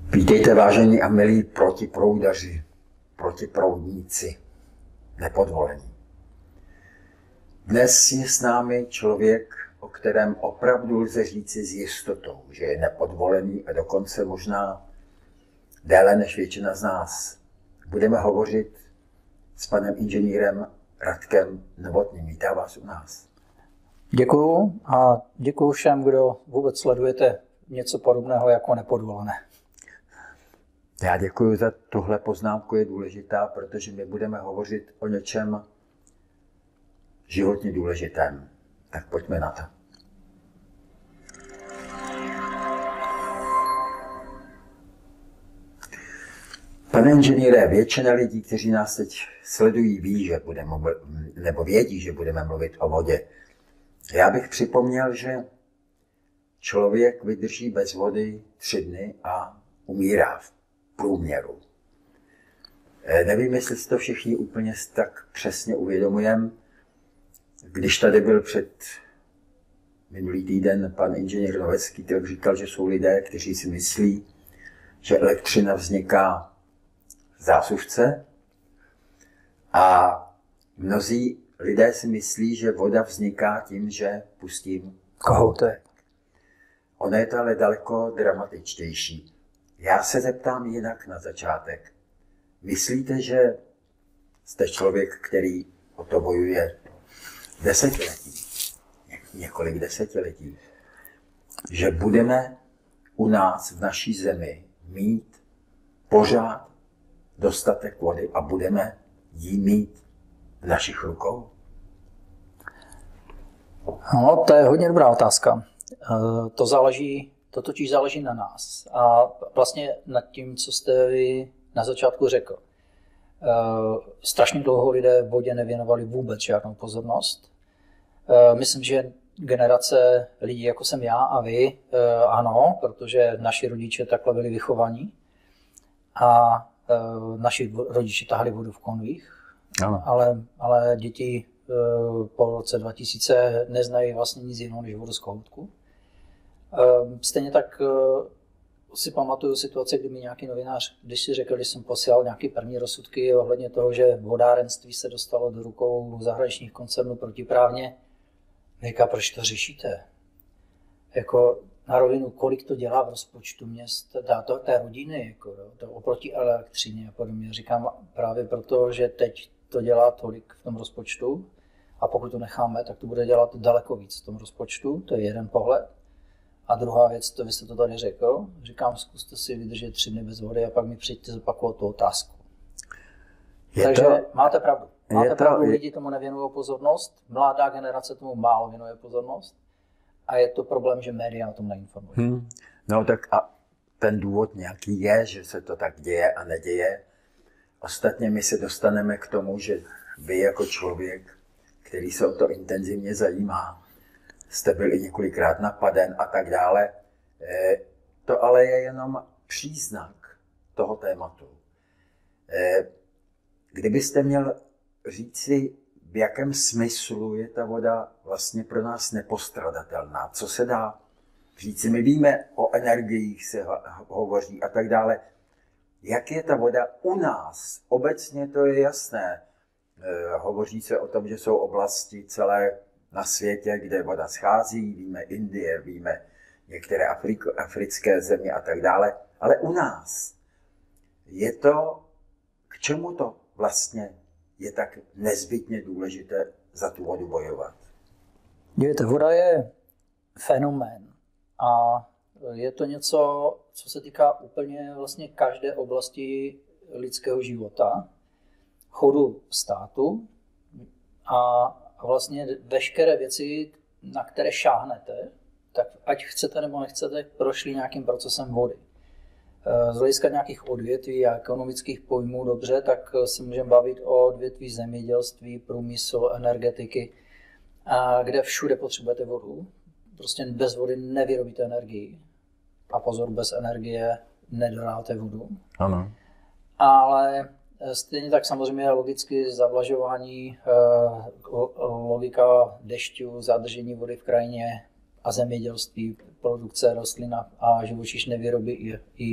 Vítejte, vážení a milí protiproudaři, protiproudníci, nepodvolení. Dnes je s námi člověk, o kterém opravdu lze říci s jistotou, že je nepodvolený a dokonce možná déle než většina z nás. Budeme hovořit s panem inženýrem Radkem Novotným. Vítám vás u nás. Děkuju a děkuju všem, kdo vůbec sledujete něco podobného jako nepodvolené. Já děkuji za tuhle poznámku, je důležitá, protože my budeme hovořit o něčem životně důležitém. Tak pojďme na to. Pane inženýre, většina lidí, kteří nás teď sledují, vědí, že budeme mluvit o vodě. Já bych připomněl, že člověk vydrží bez vody 3 dny a umírá v průměru. Nevím, jestli si to všichni úplně tak přesně uvědomujeme. Když tady byl před minulý týden pan inženýr Novecký, tak říkal, že jsou lidé, kteří si myslí, že elektřina vzniká v zásuvce a mnozí lidé si myslí, že voda vzniká tím, že pustím kohoutek. Ono je to ale daleko dramatičtější. Já se zeptám jinak na začátek. Myslíte, že jste člověk, který o to bojuje desetiletí, několik desetiletí, že budeme u nás v naší zemi mít pořád dostatek vody a budeme ji mít v našich rukou? No, to je hodně dobrá otázka. To totiž záleží na nás. A vlastně nad tím, co jste vy na začátku řekl. Strašně dlouho lidé vodě nevěnovali vůbec žádnou pozornost. Myslím, že generace lidí, jako jsem já a vy, ano, protože naši rodiče takhle byli vychovaní. A naši rodiče tahali vodu v konvích. Ano. Ale děti po roce 2000 neznají vlastně nic jiného než vodu z kohoutku. Stejně tak si pamatuju situace, kdy mi nějaký novinář, když si řekl, když jsem posílal nějaké první rozsudky ohledně toho, že vodárenství se dostalo do rukou zahraničních koncernů protiprávně, říká, proč to řešíte? Jako na rovinu, kolik to dělá v rozpočtu měst, té rodiny, jako, to oproti elektřině a podobně. Říkám právě proto, že teď to dělá tolik v tom rozpočtu a pokud to necháme, tak to bude dělat daleko víc v tom rozpočtu, to je jeden pohled. A druhá věc, to vy jste to tady řekl, říkám, zkuste si vydržet 3 dny bez vody a pak mi přijďte zopakovat tu otázku. Takže máte pravdu. Lidi tomu nevěnují pozornost, mladá generace tomu málo věnuje pozornost a je to problém, že média o tom neinformují. No tak a ten důvod nějaký je, že se to tak děje a neděje. Ostatně my se dostaneme k tomu, že vy jako člověk, který se o to intenzivně zajímá, jste byl i několikrát napaden a tak dále. To ale je jenom příznak toho tématu. Kdybyste měl říci, v jakém smyslu je ta voda vlastně pro nás nepostradatelná, co se dá říci, my víme, o energiích se hovoří a tak dále. Jak je ta voda u nás? Obecně to je jasné. Hovoří se o tom, že jsou oblasti celé na světě, kde voda schází, víme Indie, víme některé africké země a tak dále. Ale u nás je to, k čemu to vlastně je tak nezbytně důležité za tu vodu bojovat? Dívejte, voda je fenomén a je to něco, co se týká úplně vlastně každé oblasti lidského života, chodu státu a vlastně veškeré věci, na které šáhnete, tak ať chcete nebo nechcete, prošli nějakým procesem vody. Z hlediska nějakých odvětví a ekonomických pojmů dobře, tak se můžeme bavit o odvětví zemědělství, průmysl, energetiky, kde všude potřebujete vodu. Prostě bez vody nevyrobíte energii. A pozor, bez energie nedodáte vodu. Ano. Ale stejně tak samozřejmě logicky zavlažování, logika dešťů, zadržení vody v krajině a zemědělství, produkce rostlin a živočich nevyrobí i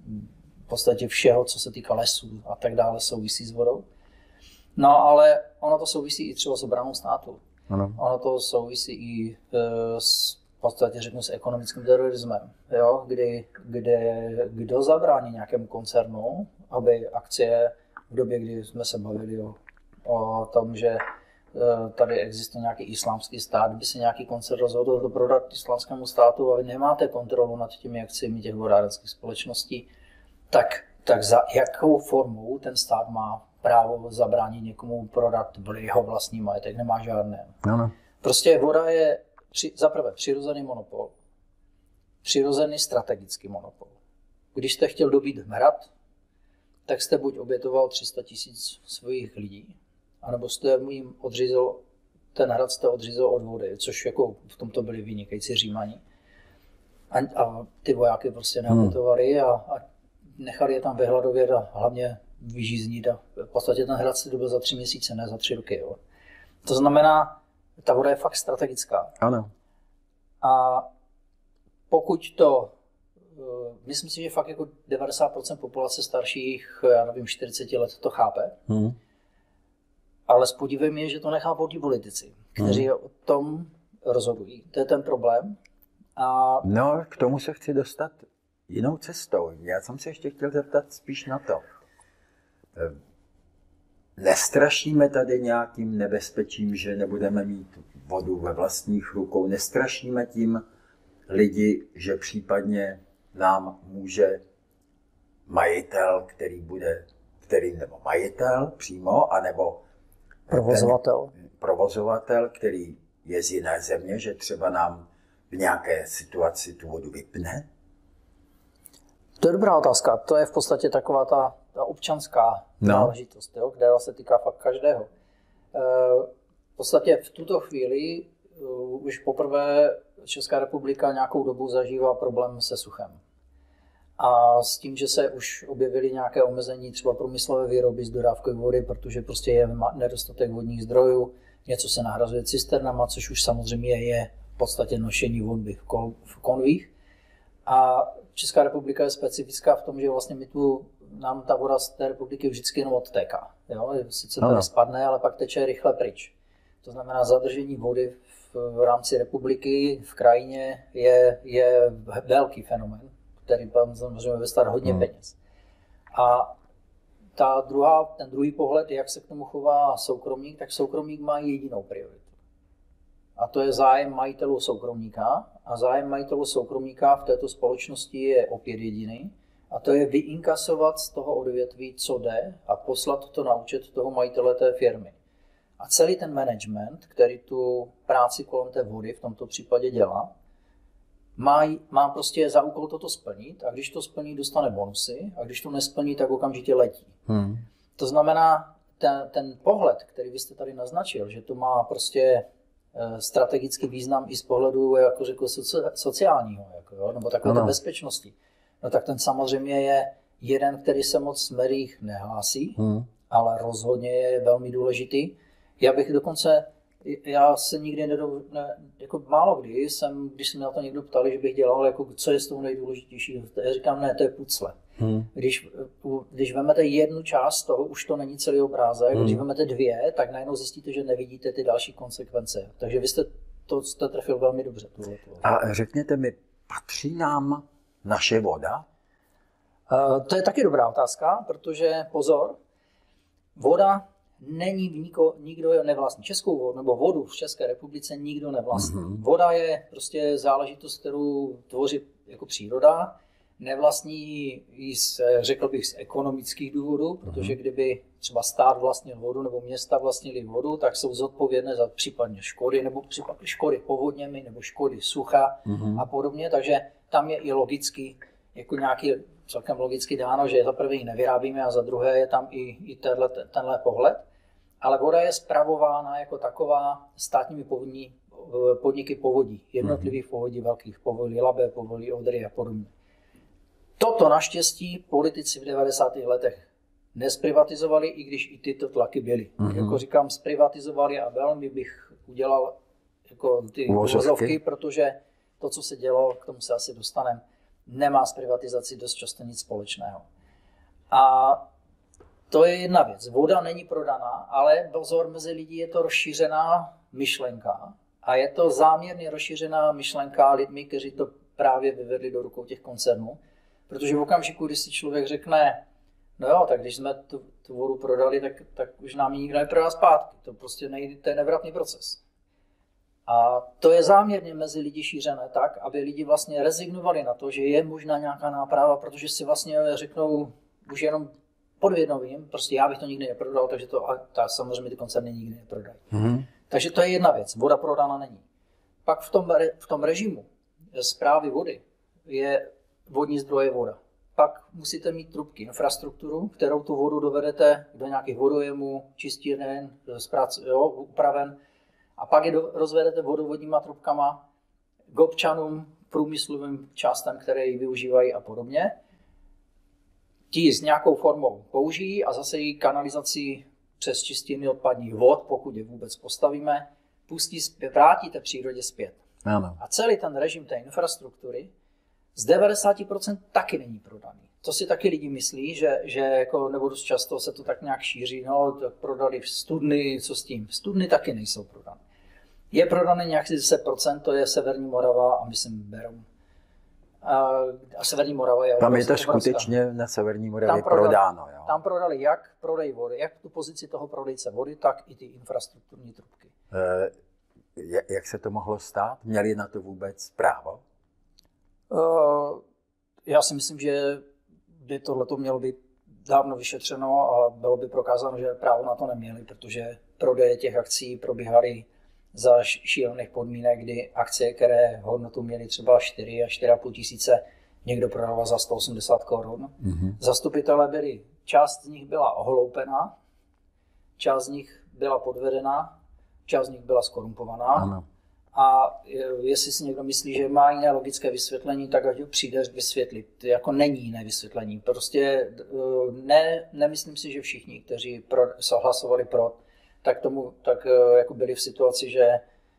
v podstatě všeho, co se týká lesů a tak dále, souvisí s vodou. No ale ono to souvisí i třeba s obranou státu. Ano. Ono to souvisí i v podstatě řeknu s ekonomickým terorismem, jo? Kdo zabrání nějakému koncernu, aby akcie v době, kdy jsme se bavili o tom, že tady existuje nějaký islámský stát, by se nějaký koncern rozhodl to prodat islámskému státu a vy nemáte kontrolu nad těmi akciemi těch vodárenských společností, tak za jakou formou ten stát má právo zabránit někomu prodat jeho vlastní majetek? Nemá žádné. Ano. Prostě voda je zaprvé přirozený monopol, přirozený strategický monopol. Když jste chtěl dobít hrad, tak jste buď obětoval 300 000 svých lidí, anebo jste jim odřízel, ten hrad jste odřízel od vody, což jako v tomto byli vynikající Římani. A ty vojáky prostě neobětovali a nechali je tam vyhladovět a hlavně vyžíznit. A v podstatě ten hrad se dobil za 3 měsíce, ne za 3 roky. Jo. To znamená, ta voda je fakt strategická. Ano. A pokud to, myslím si, že fakt jako 90% populace starších, já nevím, 40 let to chápe, ale s podívem je, že to nechápou ti politici, kteří o tom rozhodují. To je ten problém. A... No, k tomu se chci dostat jinou cestou. Já jsem se ještě chtěl zeptat spíš na to. Nestrašíme tady nějakým nebezpečím, že nebudeme mít vodu ve vlastních rukou? Nestrašíme tím lidi, že případně nám může majitel, nebo majitel přímo, anebo provozovatel, který je z jiné země, že třeba nám v nějaké situaci tu vodu vypne? To je dobrá otázka. To je v podstatě taková ta občanská záležitost, jo, která se týká fakt každého. V podstatě v tuto chvíli už poprvé Česká republika nějakou dobu zažívá problém se suchem. A s tím, že se už objevily nějaké omezení třeba průmyslové výroby z dodávky vody, protože prostě je nedostatek vodních zdrojů, něco se nahrazuje cisternama, což už samozřejmě je v podstatě nošení vody v konvích. A Česká republika je specifická v tom, že vlastně nám ta voda z té republiky vždycky jenom odtéká. Jo? Sice tady spadne, ale pak teče rychle pryč. To znamená, zadržení vody v rámci republiky, v krajině je velký fenomén, který samozřejmě vystát hodně peněz. A ten druhý pohled, jak se k tomu chová soukromník, tak soukromník má jedinou prioritu. A to je zájem majitelů soukromníka. A zájem majitelů soukromníka v této společnosti je opět jediný. A to je vyinkasovat z toho odvětví, co jde, a poslat to na účet toho majitele té firmy. A celý ten management, který tu práci kolem té vody v tomto případě dělá, má prostě za úkol toto splnit, a když to splní, dostane bonusy, a když to nesplní, tak okamžitě letí. To znamená, ten pohled, který vy jste tady naznačil, že to má prostě strategický význam i z pohledu, jako řekl, sociálního, nebo takové bezpečnosti, no tak ten samozřejmě je jeden, který se moc v médiích nehlásí, ale rozhodně je velmi důležitý. Já se nikdy jako málo kdy když se mě na to někdo ptali, že bych dělal, jako, co je z toho nejdůležitějšího. Já říkám, ne, to je pucle. Když vezmete jednu část toho, už to není celý obrázek. Když vezmete 2, tak najednou zjistíte, že nevidíte ty další konsekvence. Takže vy jste trefil velmi dobře. A řekněte mi, patří nám naše voda? To je taky dobrá otázka, protože pozor, voda nikdo nevlastní. Českou vodu nebo vodu v České republice nikdo nevlastní. Voda je prostě záležitost, kterou tvoří jako příroda. Nevlastní ji řekl bych z ekonomických důvodů, protože kdyby třeba stát vlastnil vodu nebo města vlastnili vodu, tak jsou zodpovědné za případně škody nebo případně škody povodněmi nebo škody sucha a podobně. Takže tam je i logicky jako nějaký celkem logicky dáno, že za prvé ji nevyrábíme a za druhé je tam i tenhle pohled. Ale voda je spravována jako taková státními podniky povodí, jednotlivých povodí, velkých povodí, Labe, povodí, Odry a podobně. Toto naštěstí politici v 90. letech nesprivatizovali, i když i tyto tlaky byly. Jako říkám, zprivatizovali a velmi bych udělal jako ty uvozovky, protože to, co se dělo, k tomu se asi dostaneme, nemá s privatizací dost často nic společného. A to je jedna věc. Voda není prodaná, ale pozor, mezi lidi je to rozšířená myšlenka a je to záměrně rozšířená myšlenka lidmi, kteří to právě vyvedli do rukou těch koncernů. Protože v okamžiku, kdy si člověk řekne, no jo, tak když jsme tu vodu prodali, tak už nám ji nikdo neprodá zpátky. To prostě to je nevratný proces. A to je záměrně mezi lidi šířené tak, aby lidi vlastně rezignovali na to, že je možná nějaká náprava, protože si vlastně řeknou už jenom podvědomím, prostě já bych to nikdy neprodal, takže samozřejmě ty koncerny nikdy neprodají. Mm-hmm. Takže to je jedna věc, voda prodána není. Pak v tom režimu správy vody je vodní zdroje voda. Pak musíte mít trubky, infrastrukturu, kterou tu vodu dovedete do nějakých vodojemů, čistíren, upraven. A pak je rozvedete vodovodníma trubkama k občanům, průmyslovým částem, které ji využívají a podobně. Ti s nějakou formou použijí a zase ji kanalizací přes čistírny odpadních vod, pokud je vůbec postavíme, vrátíte přírodě zpět. Ano. A celý ten režim té infrastruktury z 90% taky není prodaný. To si taky lidi myslí, že jako, nebo dost často se to tak nějak šíří, no tak prodali studny, co s tím? Studny taky nejsou prodané. Je prodané nějak 10%, to je Severní Morava a myslím Beroun. A Severní Morava je tam je to skutečně na Severní Moravě prodáno. Jo. Tam prodali jak prodej vody, jak tu pozici toho prodejce vody, tak i ty infrastrukturní trubky. Jak se to mohlo stát? Měli na to vůbec právo? Já si myslím, že by tohleto mělo být dávno vyšetřeno a bylo by prokázáno, že právo na to neměli, protože prodeje těch akcí probíhaly za šílených podmínek, kdy akcie, které hodnotu měly třeba 4 až 4,5 tisíce, někdo prodával za 180 korun. Mm-hmm. Zastupitelé byli, část z nich byla ohloupená, část z nich byla podvedená, část z nich byla skorumpovaná. Ano. A jestli si někdo myslí, že má jiné logické vysvětlení, tak ať ho přijde vysvětlit. Jako není jiné vysvětlení. Prostě nemyslím si, že všichni, kteří hlasovali pro, tak jako byli v situaci, že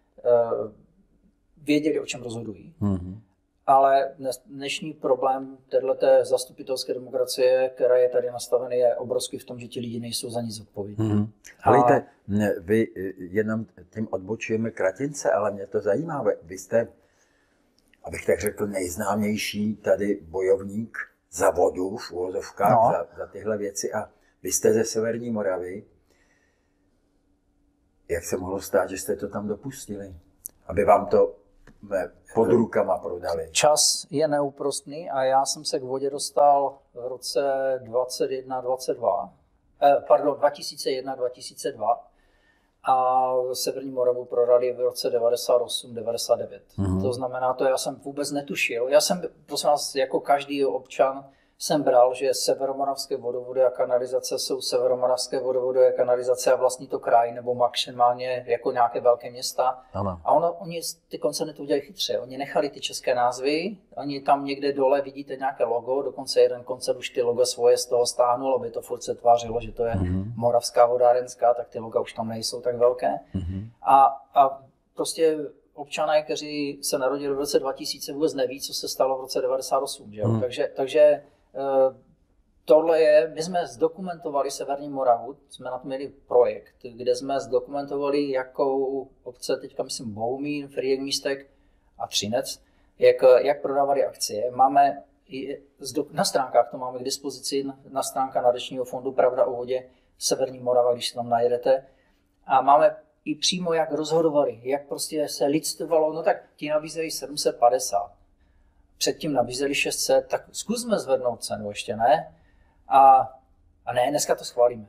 věděli, o čem rozhodují. Mm-hmm. Ale dnešní problém téhleté zastupitelské demokracie, která je tady nastavený, je obrovský v tom, že ti lidi nejsou za nic zodpovědní. Mm-hmm. Helejte, vy jenom tím odbočujeme kratince, ale mě to zajímá. Vy jste, abych tak řekl, nejznámější tady bojovník za vodu v uvozovkách, za tyhle věci. A vy jste ze Severní Moravy. Jak se mohlo stát, že jste to tam dopustili? Aby vám to pod rukama prodali. Čas je neúprostný a já jsem se k vodě dostal v roce 2001-2002 a Severní Moravu prodali v roce 98-99. Mm-hmm. To znamená, to já jsem vůbec netušil. Já jsem, prosím vás, jako každý občan jsem bral, že severomoravské vodovody a kanalizace jsou severomoravské vodovody a kanalizace a vlastní to kraj nebo maximálně jako nějaké velké města. Ano. A oni ty koncerny to udělají chytře. Oni nechali ty české názvy, oni tam někde dole vidíte nějaké logo, dokonce jeden koncert už ty logo svoje z toho stáhnul, aby to furt se tvářilo, že to je moravská vodárenská, tak ty loga už tam nejsou tak velké. Mm-hmm. A prostě občané, kteří se narodili v roce 2000, vůbec neví, co se stalo v roce 98. Že? Takže tohle je, my jsme zdokumentovali Severní Moravu, jsme na to měli projekt, kde jsme zdokumentovali, jakou obce, teďka myslím Bohumín, Frýdek-Místek a Třinec, jak prodávali akcie. Máme na stránkách, to máme k dispozici, na stránkách Nadačního fondu Pravda o vodě Severní Morava, když se tam najdete. A máme i přímo, jak rozhodovali, jak prostě se lidstvovalo, no tak ti nabízejí 750. Předtím nabízeli 600, tak zkusme zvednout cenu ještě, ne? A ne, dneska to schválíme.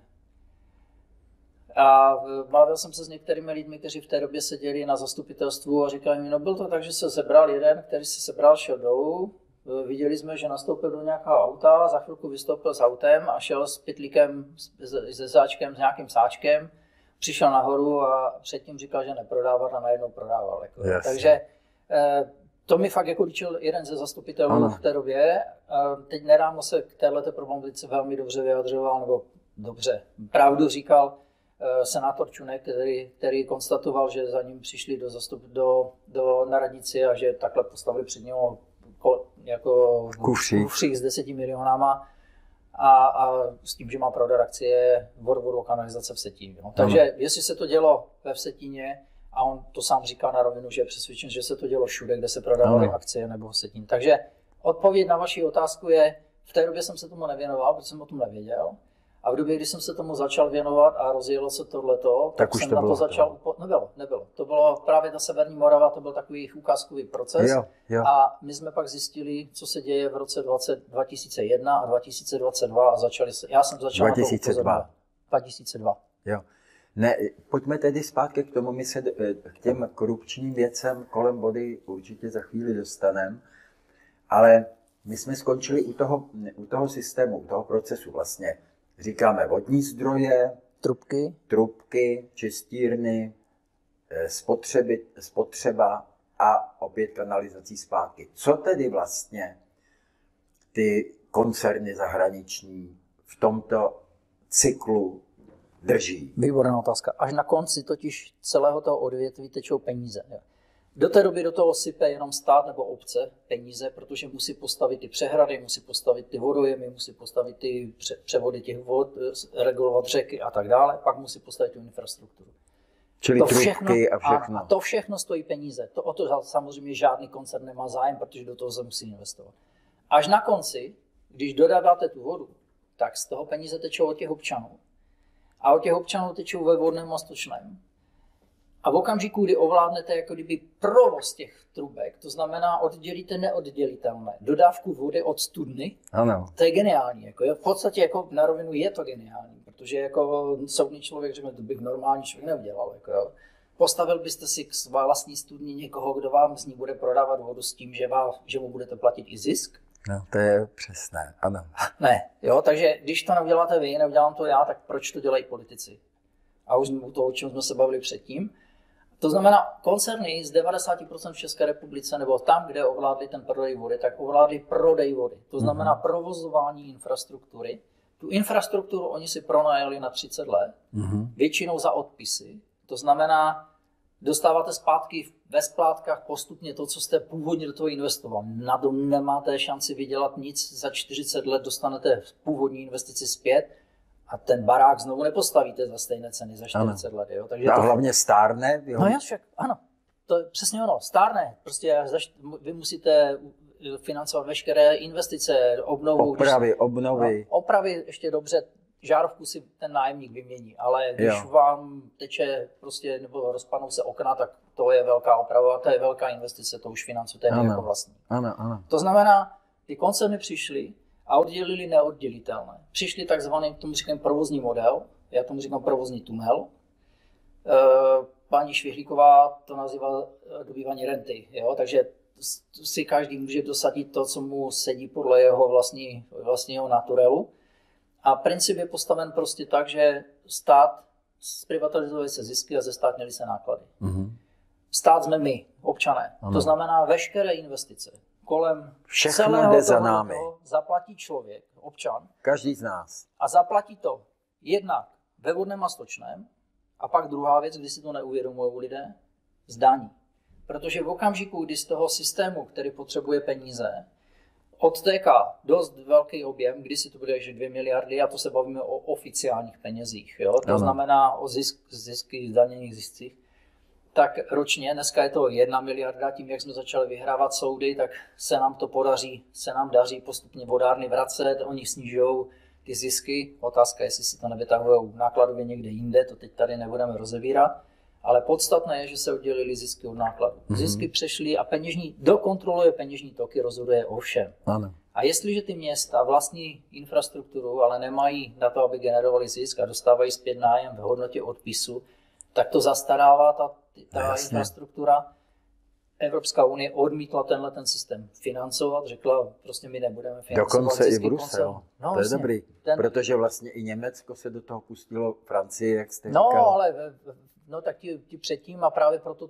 A bavil jsem se s některými lidmi, kteří v té době seděli na zastupitelstvu a říkali mi, no byl to tak, že se sebral jeden, který se sebral, šel dolů, viděli jsme, že nastoupil do nějakého auta, za chvilku vystoupil s autem a šel s pytlíkem, se sáčkem, s nějakým sáčkem, přišel nahoru a předtím říkal, že neprodával a najednou prodával. Jako. Yes. Takže to mi fakt jako líčil jeden ze zastupitelů v té době. Teď nedávno se k této problematice velmi dobře vyjadřoval, nebo dobře, pravdu říkal senátor Čunek, který konstatoval, že za ním přišli do na radnici a že takhle postavili před něho jako kufřík s 10 milionama a s tím, že má prodat akcie vodovodu kanalizace v Vsetíně. No. Takže jestli se to dělo ve Vsetíně, a on to sám říká na rovinu, že je přesvědčen, že se to dělo všude, kde se prodávaly akcie nebo v Vsetíně. Takže odpověď na vaši otázku je, v té době jsem se tomu nevěnoval, protože jsem o tom nevěděl. A v době, kdy jsem se tomu začal věnovat a rozjelo se tohleto, tak jsem to na to začal... Nebylo. To bylo právě ta Severní Morava, to byl takový ukázkový proces. Jo. A my jsme pak zjistili, co se děje v roce 2001 a 2022 a já jsem začal 2002. Jo. Ne, pojďme tedy zpátky k tomu, my se k těm korupčním věcem kolem vody určitě za chvíli dostaneme, ale my jsme skončili u toho systému, u toho procesu vlastně. Říkáme vodní zdroje, trubky, čistírny, spotřeba a opět kanalizací zpátky. Co tedy vlastně ty koncerny zahraniční v tomto cyklu drží? Výborná otázka. Až na konci totiž celého toho odvětví tečou peníze. Do té doby do toho sype jenom stát nebo obce peníze, protože musí postavit ty přehrady, musí postavit ty vodojemy, musí postavit ty převody těch vod, regulovat řeky a tak dále, pak musí postavit tu infrastrukturu. Čili to trubky a všechno. A to všechno stojí peníze. O to samozřejmě žádný koncern nemá zájem, protože do toho se musí investovat. Až na konci, když dodáváte tu vodu, tak z toho peníze tečou od těch občanů. A od těch občanů tečou ve vodném a stočném. A v okamžiku, kdy ovládnete jako kdyby provoz těch trubek, to znamená oddělíte neoddělitelné, dodávku vody od studny, ano. To je geniální. Jako, v podstatě jako na rovinu je to geniální, protože jako soudný člověk řekne, to bych normální člověk neudělal. Jako, jo. Postavil byste si k své vlastní studni někoho, kdo vám z ní bude prodávat vodu s tím, že mu budete platit i zisk? No, to je přesné, ano. Ne, jo, takže když to neuděláte vy, neudělám to já, tak proč to dělají politici? A už u toho, o čem jsme se bavili předtím. To znamená, koncerny z 90% v České republice, nebo tam, kde ovládli ten prodej vody, tak ovládli prodej vody. To znamená provozování infrastruktury. Tu infrastrukturu oni si pronajali na 30 let, většinou za odpisy. To znamená, dostáváte zpátky ve splátkách postupně to, co jste původně do toho investoval. Na to nemáte šanci vydělat nic, za 40 let dostanete původní investici zpět, a ten barák znovu nepostavíte za stejné ceny za 40 let. Jo? Takže a hlavně stárne. Jo? No však, ano, to je přesně ono, stárne. Prostě vy musíte financovat veškeré investice, obnovu. Obnovy. No, opravy ještě dobře, žárovku si ten nájemník vymění, ale když vám teče prostě, nebo rozpadnou se okna, tak to je velká oprava, to je velká investice, to už financujete jako vlastní. Ano. To znamená, ty koncerny přišly a oddělili neoddělitelné. Přišli takzvaný, tomu říkám provozní model, já tomu říkám provozní tunel. Paní Švihlíková to nazývá dobývání renty, jo? Takže si každý může dosadit to, co mu sedí podle jeho vlastního naturelu. A princip je postaven prostě tak, že stát zprivatizuje se zisky a zestátnily se náklady. Stát jsme my, občané. Ano. To znamená veškeré investice kolem všechno jde za námi. Zaplatí člověk, občan. Každý z nás. A zaplatí to jednak ve vodném a stočném. A pak druhá věc, když si to neuvědomují lidé, zdaní. Protože v okamžiku, kdy z toho systému, který potřebuje peníze, odtéká dost velký objem, kdy si to bude až 2 miliardy, a to se bavíme o oficiálních penězích, jo? To znamená o zisky, zdaněných ziscích, tak ročně, dneska je to 1 miliarda, tím, jak jsme začali vyhrávat soudy, tak se nám daří postupně vodárny vracet, oni snižují ty zisky. Otázka je, jestli si to nevytahují nákladově někde jinde, to teď tady nebudeme rozebírat, ale podstatné je, že se oddělili zisky od nákladů. Zisky přešly a dokontroluje peněžní toky, rozhoduje o všem. Ano. A jestliže ty města vlastní infrastrukturu, ale nemají na to, aby generovali zisk a dostávají zpět nájem v hodnotě odpisu, tak to zastarává ta infrastruktura. Evropská unie odmítla ten systém financovat, řekla, prostě my nebudeme financovat. Dokonce i Brusel. No, to je dobrý, protože vlastně i Německo se do toho pustilo, Francie, jak jste říkal. Ale tak ti předtím a právě proto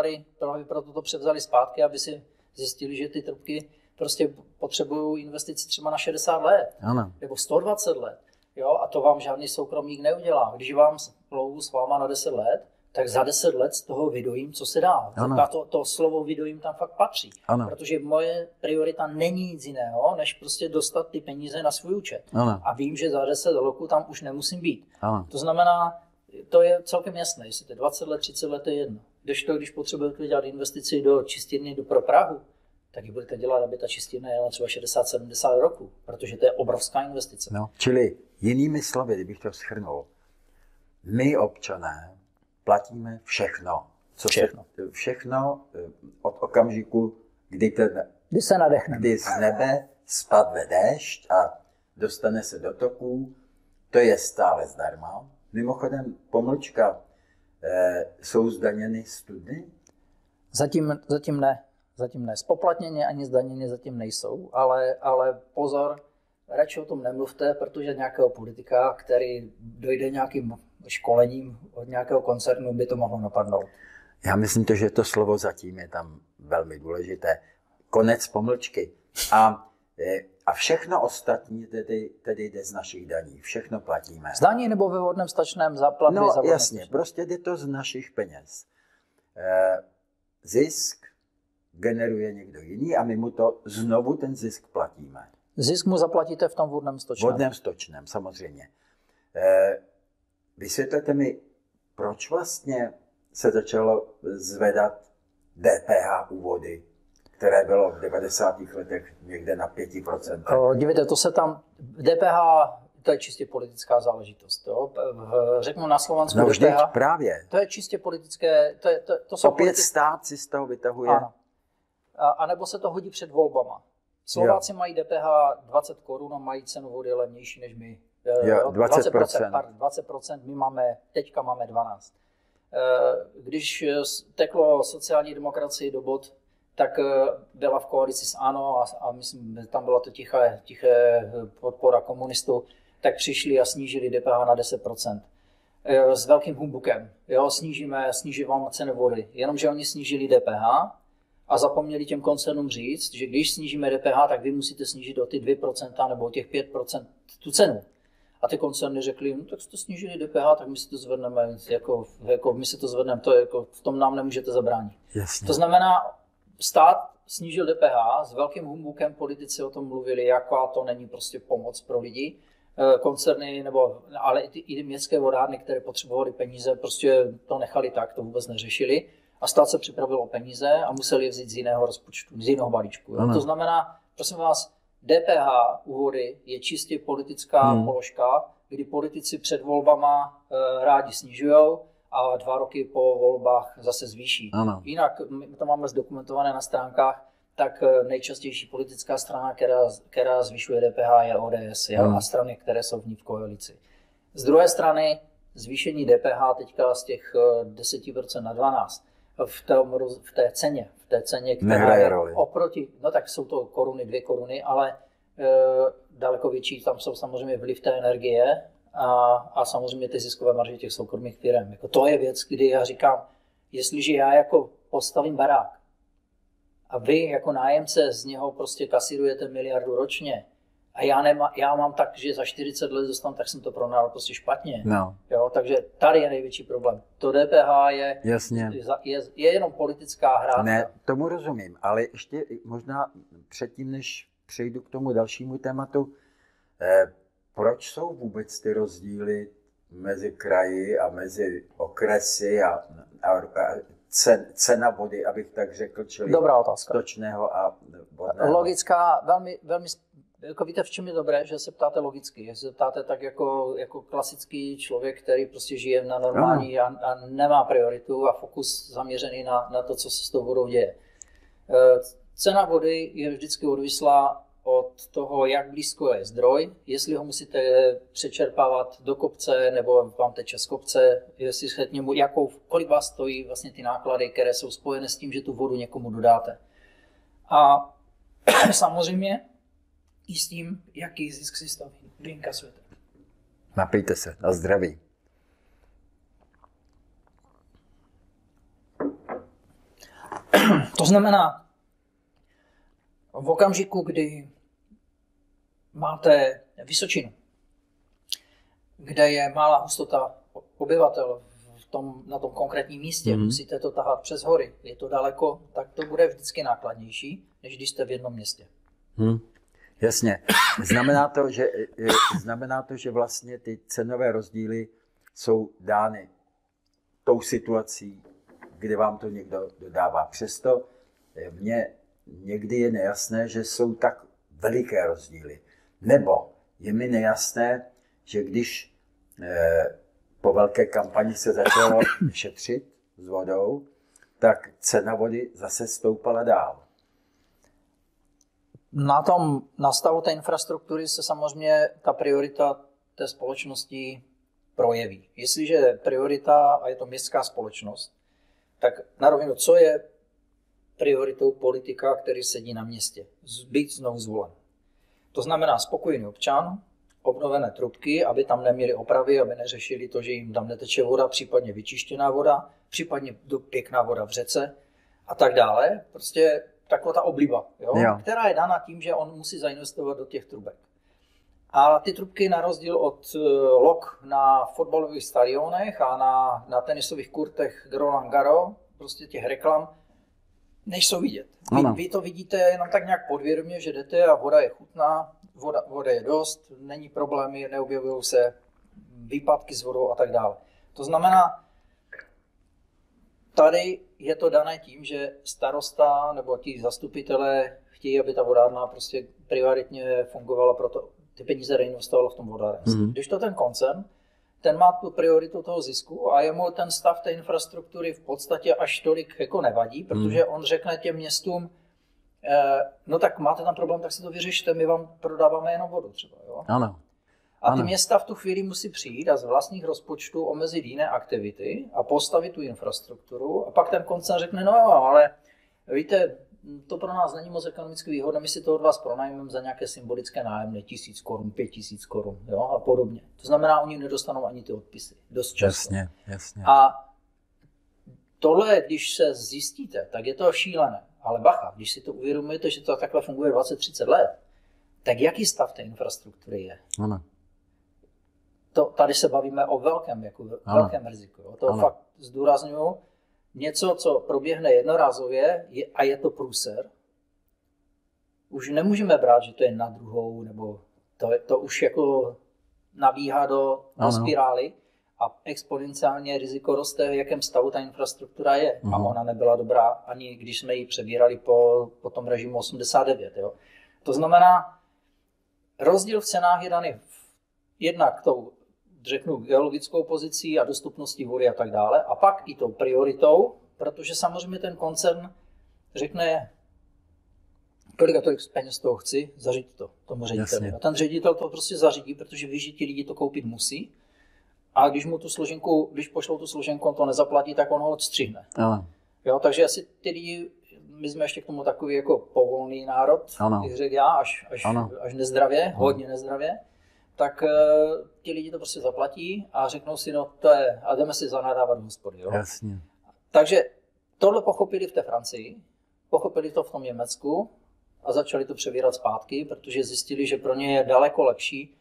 to převzali zpátky, aby si zjistili, že ty trubky prostě potřebují investici třeba na 60 let, nebo 120 let. Jo? A to vám žádný soukromník neudělá. Když vám plouvu s váma na 10 let, tak za 10 let z toho vydojím, co se dá. To slovo vydojím tam fakt patří. Ano. Protože moje priorita není nic jiného, než prostě dostat ty peníze na svůj účet. Ano. A vím, že za 10 roků tam už nemusím být. Ano. To znamená, to je celkem jasné, jestli to je 20 let, 30 let, je jedno. Když potřebujete dělat investici do čistírny pro Prahu, tak ji budete dělat, aby ta čistírna jela třeba 60-70 roků, protože to je obrovská investice. No, čili jinými slovy, kdybych to shrnul, my občané platíme všechno. Všechno od okamžiku, kdy se nadechneme. Kdy z nebe spadne déšť a dostane se do toků, to je stále zdarma. Mimochodem, pomlčka, jsou zdaněny studny? Zatím ne. Spoplatněně ani zdaněny zatím nejsou, ale pozor, radši o tom nemluvte, protože nějakého politika, který dojde nějakým školením od nějakého koncernu, by to mohlo napadnout. Já myslím, že to slovo zatím je tam velmi důležité. Konec pomlčky. A všechno ostatní tedy jde z našich daní. Všechno platíme. Z daní nebo ve vodném stačném záplavě? No jasně, prostě jde to z našich peněz. Zisk generuje někdo jiný a my mu to znovu ten zisk platíme. Zisk mu zaplatíte v tom vodném stočném? Vodném stočném, samozřejmě. Vysvětlete mi, proč vlastně se začalo zvedat DPH u vody, které bylo v 90. letech někde na 5%. Dívejte, to se tam, DPH, to je čistě politická záležitost. Jo? Řeknu na Slovensku DPH. Právě. To je čistě politické, to jsou opět stát si z toho vytahuje. Ano. A nebo se to hodí před volbama. Slováci mají DPH 20 korun a mají cenu vody levnější než my. 20%. My teďka máme 12. Když teklo sociální demokracii do bod, tak byla v koalici s ANO a myslím, tam byla to tiché podpora komunistů, tak přišli a snížili DPH na 10%. S velkým humbukem. Jo, sníží vám cenu vody. Jenomže oni snížili DPH a zapomněli těm koncernům říct, že když snížíme DPH, tak vy musíte snížit o ty 2% nebo o těch 5% tu cenu. A ty koncerny řekli, no tak jste snížili DPH, tak my si to zvedneme, jako my si to zvedneme, to jako v tom nám nemůžete zabránit. Jasně. To znamená, stát snížil DPH, s velkým humbukem politici o tom mluvili, jaká to není prostě pomoc pro lidi. Koncerny, ale i městské vodárny, které potřebovaly peníze, prostě to nechali tak, to vůbec neřešili. A stát se připravil o peníze a museli je vzít z jiného rozpočtu, z jiného balíčku. To znamená, prosím vás, DPH u vody je čistě politická položka, kdy politici před volbama rádi snižujou a 2 roky po volbách zase zvýší. Ano. Jinak, my to máme zdokumentované na stránkách, tak nejčastější politická strana, která zvyšuje DPH, je ODS a strany, které jsou v ní v koalici. Z druhé strany zvýšení DPH teďka z těch 10% na 12% v té ceně, která je oproti, no tak jsou to koruny, 2 koruny, ale daleko větší, tam jsou samozřejmě vliv té energie a samozřejmě ty ziskové marže těch soukromých firm. Jako to je věc, kdy já říkám, jestliže já jako postavím barák a vy jako nájemce z něho prostě kasírujete 1 miliardu ročně a já mám tak, že za 40 let dostanu, tak jsem to pronajal prostě špatně. No. Jo, takže tady je největší problém. To DPH je jenom politická hra. Ne, tomu rozumím, ale ještě možná předtím, než přejdu k tomu dalšímu tématu, proč jsou vůbec ty rozdíly mezi kraji a mezi okresy a cena vody, abych tak řekl, čili dobrá otázka. Stočného a vodného? Logická, velmi jako víte, v čem je dobré, že se ptáte logicky, že se ptáte tak jako klasický člověk, který prostě žije na normální a nemá prioritu a fokus zaměřený na to, co se s tou vodou děje. Cena vody je vždycky odvislá od toho, jak blízko je zdroj, jestli ho musíte přečerpávat do kopce nebo vám teče z kopce, jestli se k němu, kolik vás stojí vlastně ty náklady, které jsou spojené s tím, že tu vodu někomu dodáte. A samozřejmě i s tím, jaký zisk si z toho vyinkasujete. Napijte se, na zdraví. To znamená, v okamžiku, kdy máte Vysočinu, kde je malá hustota obyvatel na tom konkrétním místě, musíte to tahat přes hory, je to daleko, tak to bude vždycky nákladnější, než když jste v jednom městě. Jasně. Znamená to, že vlastně ty cenové rozdíly jsou dány tou situací, kde vám to někdo dodává. Přesto mně někdy je nejasné, že jsou tak veliké rozdíly. Nebo je mi nejasné, že když po velké kampani se začalo šetřit s vodou, tak cena vody zase stoupala dál. Na tom nastavu té infrastruktury se samozřejmě ta priorita té společnosti projeví. Jestliže je priorita a je to městská společnost, tak na rovinu, co je prioritou politika, který sedí na městě? Být znovu zvolen. To znamená spokojený občan, obnovené trubky, aby tam neměli opravy, aby neřešili to, že jim tam neteče voda, případně vyčištěná voda, případně pěkná voda v řece a tak dále. Prostě taková ta obliba, která je dána tím, že on musí zainvestovat do těch trubek. A ty trubky na rozdíl od lok na fotbalových stadionech a na tenisových kurtech Roland Garros, prostě těch reklam, nejsou vidět. Vy to vidíte jenom tak nějak podvědomě, že jdete a voda je chutná, voda je dost, není problémy, neobjevují se výpadky s vodou a tak dále. To znamená, tady je to dané tím, že starosta nebo ti zastupitelé chtějí, aby ta vodárna prostě prioritně fungovala, proto ty peníze reinvestovala v tom vodárenství. Když to ten koncern, ten má tu prioritu toho zisku a jemu ten stav té infrastruktury v podstatě až tolik jako nevadí, protože on řekne těm městům, no tak máte tam problém, tak si to vyřešte, my vám prodáváme jenom vodu třeba. Jo? Ano. A ty města v tu chvíli musí přijít a z vlastních rozpočtů omezit jiné aktivity a postavit tu infrastrukturu a pak ten koncern řekne, no jo, ale víte, to pro nás není moc ekonomicky výhodné, my si to od vás pronajmeme za nějaké symbolické nájemné 1000 korun, 5000 korun, jo, a podobně. To znamená, oni nedostanou ani ty odpisy, dost často. Jasně. A tohle, když se zjistíte, tak je to šílené. Ale bacha, když si to uvědomujete, že to takhle funguje 20-30 let, tak jaký stav té infrastruktury je? Ano. Tady se bavíme o velkém riziku. Jo. To fakt zdůrazňuji. Něco, co proběhne jednorázově a je to průser, už nemůžeme brát, že to je na druhou, nebo to už jako nabíhá do spirály a exponenciálně riziko roste, v jakém stavu ta infrastruktura je. A ona nebyla dobrá, ani když jsme ji přebírali po tom režimu 89. Jo. To znamená, rozdíl v cenách je daný jednak tou, řeknu, geologickou pozicí a dostupností vody a tak dále. A pak i tou prioritou, protože samozřejmě ten koncern řekne, kolik a tolik peněz toho chci, zařídit to tomu řediteli. A ten ředitel to prostě zařídí, protože ví, že ti lidi to koupit musí. A když mu tu složenku, když pošlou tu složenku, on to nezaplatí, tak on ho odstřihne. Jo, takže asi ty lidi, my jsme ještě k tomu takový jako povolný národ, bych řekl já, až nezdravě, hodně nezdravě. Tak ti lidi to prostě zaplatí a řeknou si, no to je, a jdeme si zanadávat do hospody. Jo? Jasně. Takže tohle pochopili v té Francii, pochopili to v tom Německu a začali to převírat zpátky, protože zjistili, že pro ně je daleko lepší,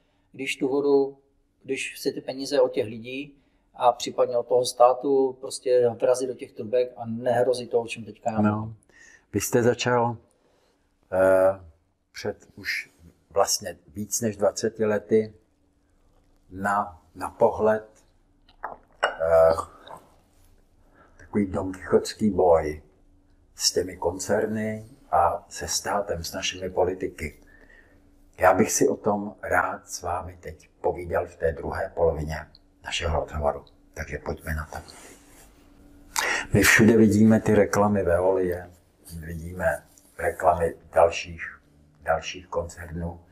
když si ty peníze od těch lidí a případně od toho státu prostě vrazí do těch trubek a nehrozí to, o čem teďka já mluvím. Vy jste začal před už vlastně víc než 20 lety na pohled takový donkichotský boj s těmi koncerny a se státem, s našimi politiky. Já bych si o tom rád s vámi teď povídal v té druhé polovině našeho rozhovoru. Takže pojďme na to. My všude vidíme ty reklamy Veolie, vidíme reklamy dalších koncernů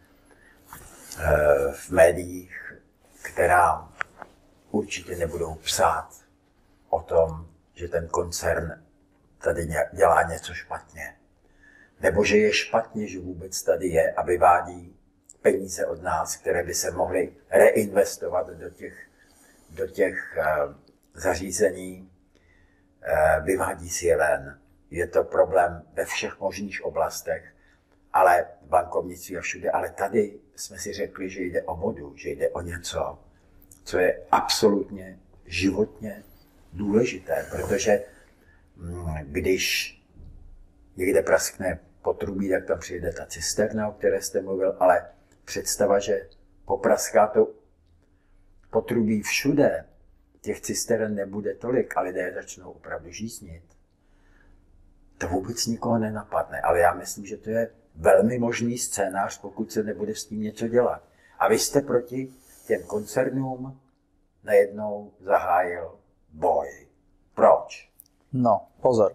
v médiích, která určitě nebudou psát o tom, že ten koncern tady dělá něco špatně. Nebo že je špatně, že vůbec tady je a vyvádí peníze od nás, které by se mohly reinvestovat do těch zařízení, vyvádí si je ven. Je to problém ve všech možných oblastech, ale v bankovnictví a všude. Ale tady jsme si řekli, že jde o vodu, že jde o něco, co je absolutně životně důležité, protože když někde praskne potrubí, tak tam přijde ta cisterna, o které jste mluvil, ale představa, že popraská to potrubí všude, těch cisteren nebude tolik a lidé začnou opravdu žíznit. To vůbec nikoho nenapadne, ale já myslím, že to je velmi možný scénář, pokud se nebude s tím něco dělat. A vy jste proti těm koncernům najednou zahájil boj. Proč? No, pozor.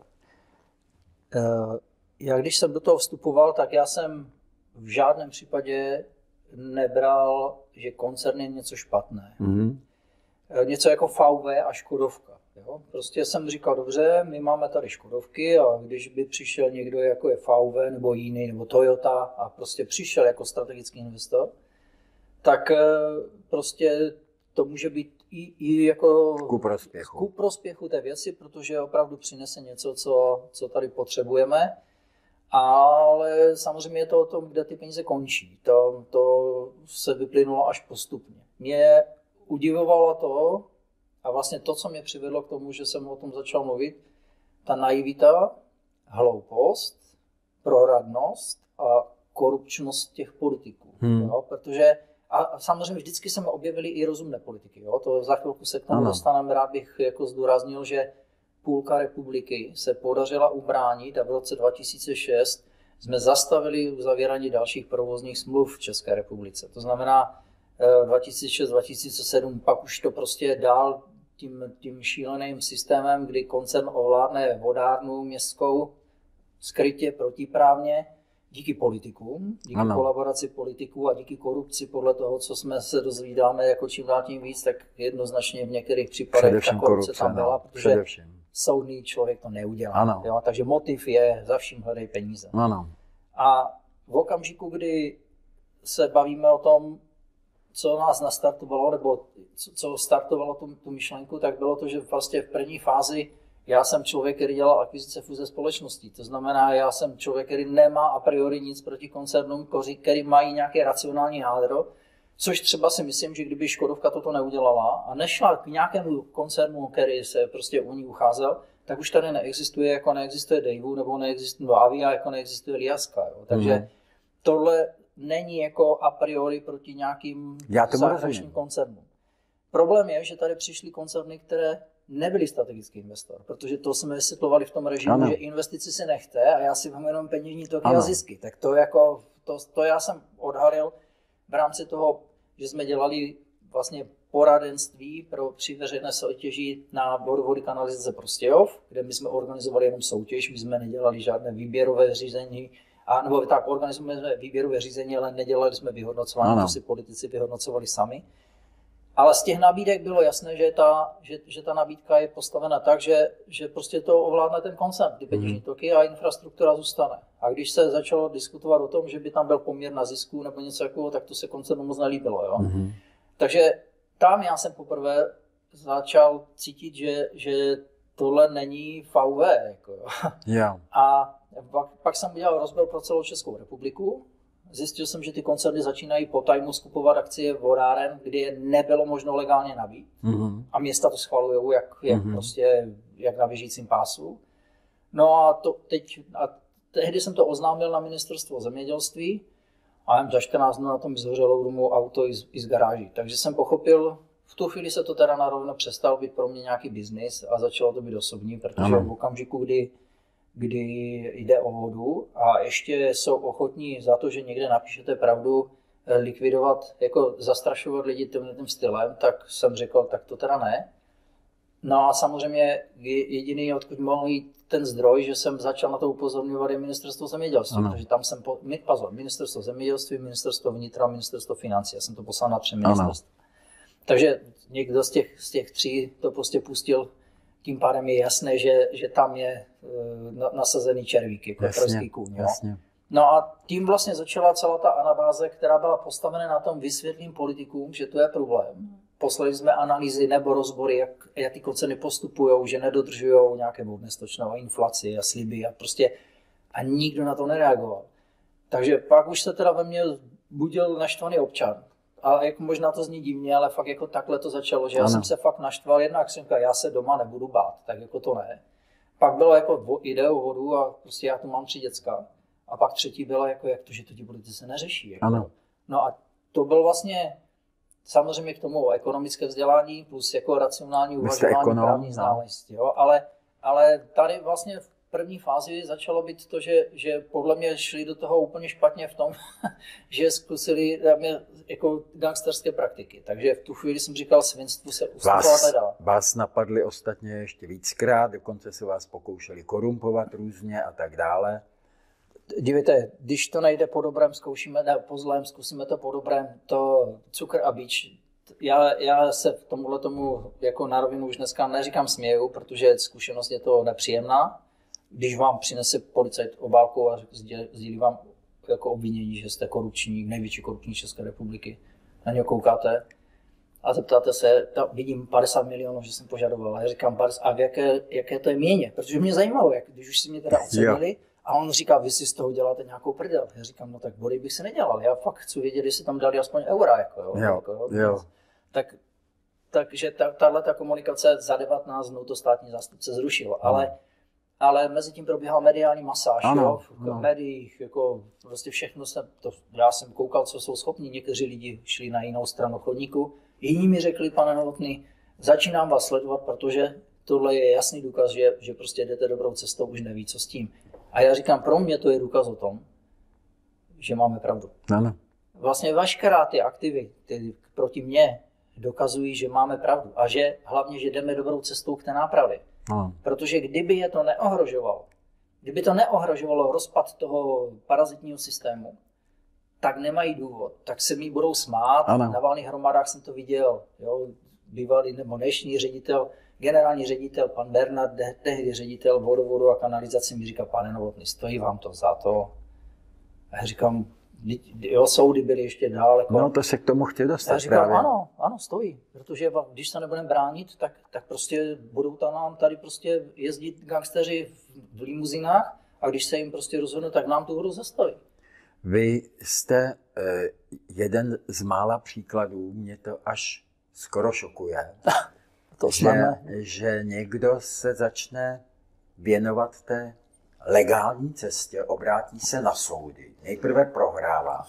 Já když jsem do toho vstupoval, tak já jsem v žádném případě nebral, že koncern je něco špatné. Něco jako VW a Škodovka. Jo? Prostě jsem říkal, dobře, my máme tady Škodovky a když by přišel někdo jako je VW nebo jiný, nebo Toyota a prostě přišel jako strategický investor, tak prostě to může být i jako ku prospěchu té věci, protože opravdu přinese něco, co tady potřebujeme. Ale samozřejmě je to o tom, kde ty peníze končí. To se vyplynulo až postupně. Mě udivovalo to, a vlastně to, co mě přivedlo k tomu, že jsem o tom začal mluvit, ta naivita, hloupost, proradnost a korupčnost těch politiků. Jo? Protože a samozřejmě vždycky jsme objevili i rozumné politiky. Jo? To za chvilku se k tomu dostaneme. Rád bych jako zdůraznil, že půlka republiky se podařila ubránit a v roce 2006 jsme zastavili uzavírání dalších provozních smluv v České republice. To znamená 2006-2007, pak už to prostě dál tím šíleným systémem, kdy koncern ovládne vodárnu městskou skrytě, protiprávně, díky politikům, díky kolaboraci politiků a díky korupci podle toho, co jsme se dozvídáme jako čím dál tím víc, tak jednoznačně v některých případech ta korupce tam byla, protože soudný člověk to neudělá. Jo? Takže motiv je za vším hledej peníze. A v okamžiku, kdy se bavíme o tom, co nás nastartovalo, nebo co startovalo tu myšlenku, tak bylo to, že vlastně v první fázi já jsem člověk, který dělal akvizice fúze společností. To znamená, já jsem člověk, který nemá a priori nic proti koncernům, který mají nějaké racionální jádro, což třeba si myslím, že kdyby Škodovka toto neudělala a nešla k nějakému koncernu, který se prostě u ní ucházel, tak už tady neexistuje, jako neexistuje Daewoo, nebo neexistuje Avia, jako neexistuje Liaska. Jo. Takže tohle není jako a priori proti nějakým zahraničním koncernům. Problém je, že tady přišly koncerny, které nebyli strategický investor, protože to jsme vysvětlovali v tom režimu, že investici si nechte a já si mám jenom peněžní toky a zisky. Tak to já jsem odhalil v rámci toho, že jsme dělali vlastně poradenství při veřejné soutěži na vodovody kanalizace Prostějov, kde my jsme organizovali jenom soutěž, my jsme nedělali žádné výběrové řízení, nebo tak organizovali jsme výběrové řízení, ale nedělali jsme vyhodnocování, to si politici vyhodnocovali sami. Ale z těch nabídek bylo jasné, že ta nabídka je postavena tak, že prostě to ovládne ten koncern, ty peněžní toky a infrastruktura zůstane. A když se začalo diskutovat o tom, že by tam byl poměr na zisku nebo něco takového, tak to se koncernu moc nelíbilo. Jo? Takže tam já jsem poprvé začal cítit, že tohle není VW. Jako, a pak jsem udělal rozbor pro celou Českou republiku. Zjistil jsem, že ty koncerny začínají po tajmu skupovat akcie vodáren, kdy je nebylo možno legálně nabít. A města to schvalujou jak na běžícím pásu. No a tehdy jsem to oznámil na ministerstvo zemědělství a jen za 14 dnů na tom zhořelo domů auto i z garáží. Takže jsem pochopil, v tu chvíli se to teda narovno přestal být pro mě nějaký biznis a začalo to být osobní, protože v okamžiku, kdy jde o vodu a ještě jsou ochotní za to, že někde napíšete pravdu, likvidovat, jako zastrašovat lidi tím stylem, tak jsem řekl, tak to teda ne. No a samozřejmě jediný, odkud mohl jít ten zdroj, že jsem začal na to upozorňovat, je ministerstvo zemědělství. Takže tam jsem, ministerstvo zemědělství, ministerstvo vnitra, ministerstvo financí. Já jsem to poslal na 3 ministerstva. Takže někdo z těch 3 to prostě pustil. Tím pádem je jasné, že tam je nasazený červík, jako trojský kůň. No a tím vlastně začala celá ta anabáze, která byla postavena na tom vysvětlím politikům, že to je problém. Poslali jsme analýzy nebo rozbory, jak ty koncerny postupují, že nedodržují nějaké vodné stočné inflaci a sliby a nikdo na to nereagoval. Takže pak už se teda ve mně budil naštvaný občan. a jako možná to zní divně, ale fakt jako takhle to začalo, že já jsem se fakt naštval, jednak jsem říkal, já se doma nebudu bát, tak jako to ne. Pak bylo jako jde o vodu a prostě já tu mám 3 děcka. A pak třetí bylo jako, jak to, že to ti politice neřeší. Jako. Ano. No a to byl vlastně samozřejmě k tomu ekonomické vzdělání plus jako racionální uvažování právní znalosti. Jo? Ale tady vlastně v první fázi začalo být to, že podle mě šli do toho úplně špatně v tom, že zkusili jako gangsterské praktiky. Takže v tu chvíli jsem říkal, svinstvu se ustupovat nedá. Vás napadli ostatně ještě víckrát, dokonce se vás pokoušeli korumpovat různě a tak dále. Dívejte, když to nejde po dobrém, zkoušíme, ne, po zlém, zkusíme to po dobrém, to cukr a bič. Já se v tomuhle tomu jako na rovinu už dneska neříkám směju, protože zkušenost je to nepříjemná. Když vám přinese policajt obálku a sdílí vám jako obvinění, že jste korupční, největší korupční České republiky, na něho koukáte a zeptáte se, vidím 50 milionů, že jsem požadoval. A já říkám, a v jaké to je měně? Protože mě zajímalo, když už si mě teda ocenili, a on říká, vy si z toho děláte nějakou prdel. Já říkám, no tak body bych se nedělal. Já fakt chci vědět, jestli tam dali aspoň eura. Jo. Takže tato komunikace za 19 dnů to státní zástupce zrušil. Ale mezi tím probíhala mediální masáž. V médiích, jako prostě všechno já jsem koukal, co jsou schopni. Někteří lidi šli na jinou stranu chodníku. Jiní mi řekli, pane Novotný, začínám vás sledovat, protože tohle je jasný důkaz, že prostě jdete dobrou cestou, už neví, co s tím. A já říkám, pro mě to je důkaz o tom, že máme pravdu. Ano. Vlastně veškerá ty aktivity proti mně dokazují, že máme pravdu. A že hlavně, že jdeme dobrou cestou k té nápravě. Ano. Protože kdyby je to neohrožovalo, kdyby to neohrožovalo rozpad toho parazitního systému, tak nemají důvod. Tak se mi budou smát. Ano. Na valných hromadách jsem to viděl. Jo, bývalý nebo dnešní ředitel, generální ředitel, pan Bernard, tehdy ředitel vodovodu a kanalizace mi říká, pane Novotný, stojí vám to za to? A já říkám, jo, soudy byly ještě dál. No to se k tomu chtěl dostat. Já říkám, ano, stojí, protože když se nebudeme bránit, tak prostě budou nám tady prostě jezdit gangsteři v limuzinách a když se jim prostě rozhodne, tak nám tu vodu zastaví. Vy jste jeden z mála příkladů, mě to až skoro šokuje. Že někdo se začne věnovat té legální cestě, obrátí se na soudy, nejprve prohrává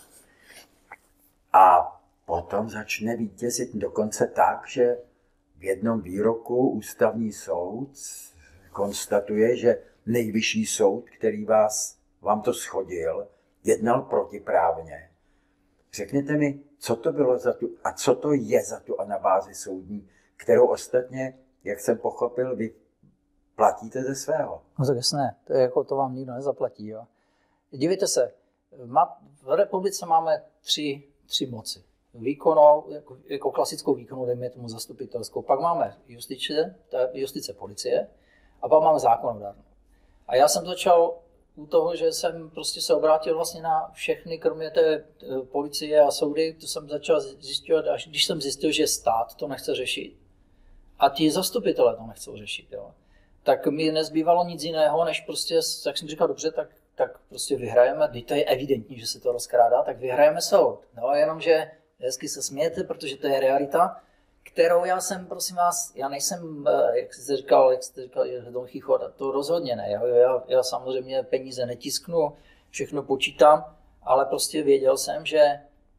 a potom začne vítězit dokonce tak, že v jednom výroku ústavní soud konstatuje, že nejvyšší soud, který vám to shodil, jednal protiprávně. Řekněte mi, co to bylo a co to je za tu anabázi soudní, kterou ostatně, jak jsem pochopil, vy platíte ze svého. No tak jasné, to vám nikdo nezaplatí. Jo. Dívejte se, v republice máme tři moci. Výkonnou, jako klasickou výkonu, dejme tomu zastupitelskou. Pak máme justice, policie a pak máme zákonodárnou. A já jsem začal u toho, že jsem prostě se obrátil vlastně na všechny, kromě té policie a soudy, to jsem začal zjišťovat, až když jsem zjistil, že stát to nechce řešit a ti zastupitelé to nechcou řešit, jo. Tak mi nezbývalo nic jiného, než prostě, jak jsem říkal, dobře, tak prostě vyhrajeme, když to je evidentní, že se to rozkrádá, tak vyhrajeme soud. No, jenomže hezky se smějete, protože to je realita, kterou já jsem, prosím vás, já nejsem, jak jste říkal, Don Quijote, to rozhodně ne. Já samozřejmě peníze netisknu, všechno počítám, ale prostě věděl jsem, že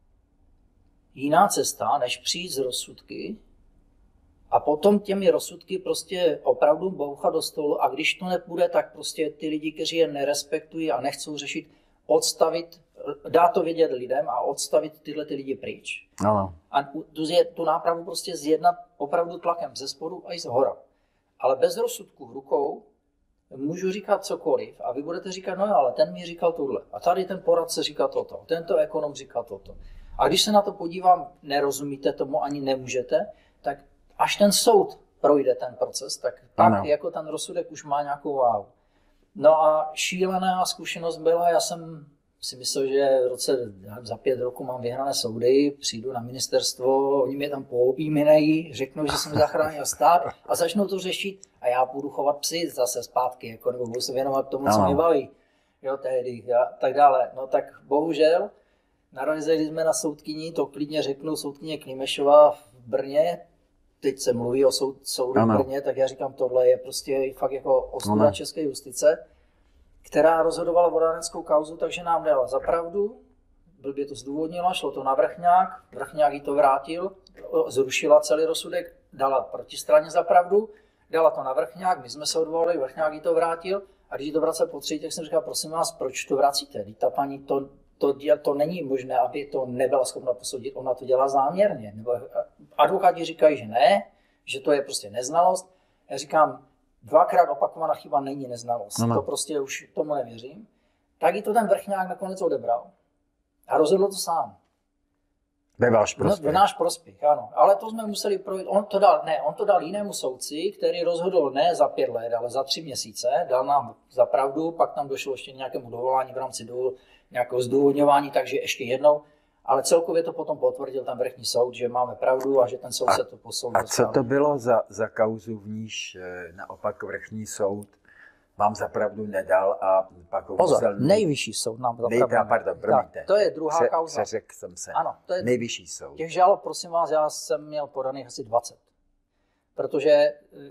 jiná cesta, než přijít z rozsudky a potom těmi rozsudky prostě opravdu bouchat do stolu a když to nepůjde, tak prostě ty lidi, kteří je nerespektují a nechcou řešit, odstavit, dá to vědět lidem a odstavit tyhle ty lidi pryč. Ano. A tu nápravu prostě zjednat opravdu tlakem ze spodu a i z hora. Ale bez rozsudku v rukou můžu říkat cokoliv a vy budete říkat, no jo, ale ten mi říkal tohle. A tady ten poradce říká toto, tento ekonom říká toto. A když se na to podívám, nerozumíte tomu, ani nemůžete, tak až ten soud projde ten proces, tak jako ten rozsudek už má nějakou váhu. No a šílená zkušenost byla, já jsem si myslel, že v roce za 5 roku mám vyhrané soudy, přijdu na ministerstvo, oni mě tam poobjímají, řeknou, že jsem zachránil stát a začnou to řešit a já půjdu chovat psy zase zpátky, jako, nebo budu se věnovat tomu, co mě baví. Jo, tehdy a tak dále. No tak bohužel narazili jsme na soudkyni, to klidně řeknu, soudkyně Klimešová v Brně, teď se mluví o soudu v Brně, tak já říkám, tohle je prostě fakt jako ostuda české justice, která rozhodovala vodárenskou kauzu, takže nám dala za pravdu, blbě to zdůvodnila, šlo to na Vrchňák jí to vrátil, zrušila celý rozsudek, dala protistraně za pravdu, dala to na Vrchňák, my jsme se odvolali, Vrchňák jí to vrátil a když to vracel po třetí, tak jsem říkal, prosím vás, proč to vracíte? Ta paní to není možné, aby to nebyla schopna posoudit, ona to dělá záměrně. Nebo advokáti říkají, že ne, že to je prostě neznalost. Já říkám, dvakrát opakovaná chyba není neznalost, to prostě už tomu nevěřím. Tak jí to ten Vrchňák nakonec odebral a rozhodl to sám. Ve váš prospěch. Ve náš prospěch, ano. Ale to jsme museli projít. On to dal jinému soudci, který rozhodl ne za 5 let, ale za 3 měsíce. Dal nám za pravdu, pak tam došlo ještě nějakému dovolání v rámci nějakého zdůvodňování, takže ještě jednou. Ale celkově to potom potvrdil ten vrchní soud, že máme pravdu a že ten soud se to posoudil. A co to bylo za kauzu, v níž naopak vrchní soud vám zapravdu nedal a pak ho Pozor, musel... nejvyšší soud nám zapravdu. Pardon, promiňte. To je druhá kauza. Přeřekl jsem se. Ano, to je nejvyšší soud. Těch žalob, prosím vás, já jsem měl podaných asi 20. Protože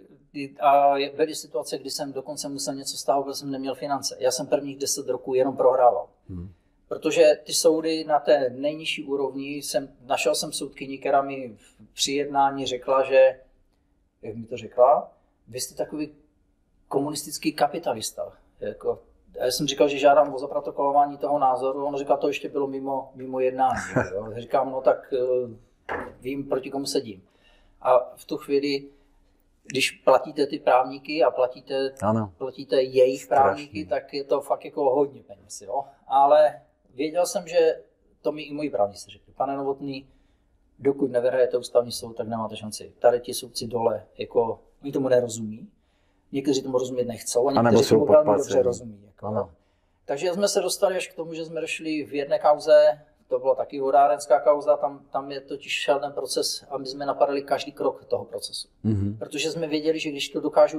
byly situace, kdy jsem dokonce musel něco stahovat, protože jsem neměl finance. Já jsem prvních 10 roků jenom prohrával. Protože ty soudy na té nejnižší úrovni, našel jsem soudkyni, která mi při jednání řekla, že, jak mi to řekla, vy jste takový komunistický kapitalista. Jako, já jsem říkal, že žádám o zaprotokolování toho názoru, on říkal, to ještě bylo mimo jednání. Jo. Říkám, no tak vím, proti komu sedím. A v tu chvíli, když platíte ty právníky a platíte jejich právníky, tak je to fakt jako hodně peněz. Jo. Ale věděl jsem, že to mi i moji právníci řekli. Pane Novotný, dokud nevyhrajete ústavní soud, tak nemáte šanci. Tady ti soudci dole, jako, oni tomu nerozumí. Někteří tomu rozumět nechcou a někteří tomu velmi dobře rozumí. Jako. Takže jsme se dostali až k tomu, že jsme došli v jedné kauze, to byla taky vodárenská kauza, tam je totiž šel ten proces a my jsme napadali každý krok toho procesu. Protože jsme věděli, že když to dokážu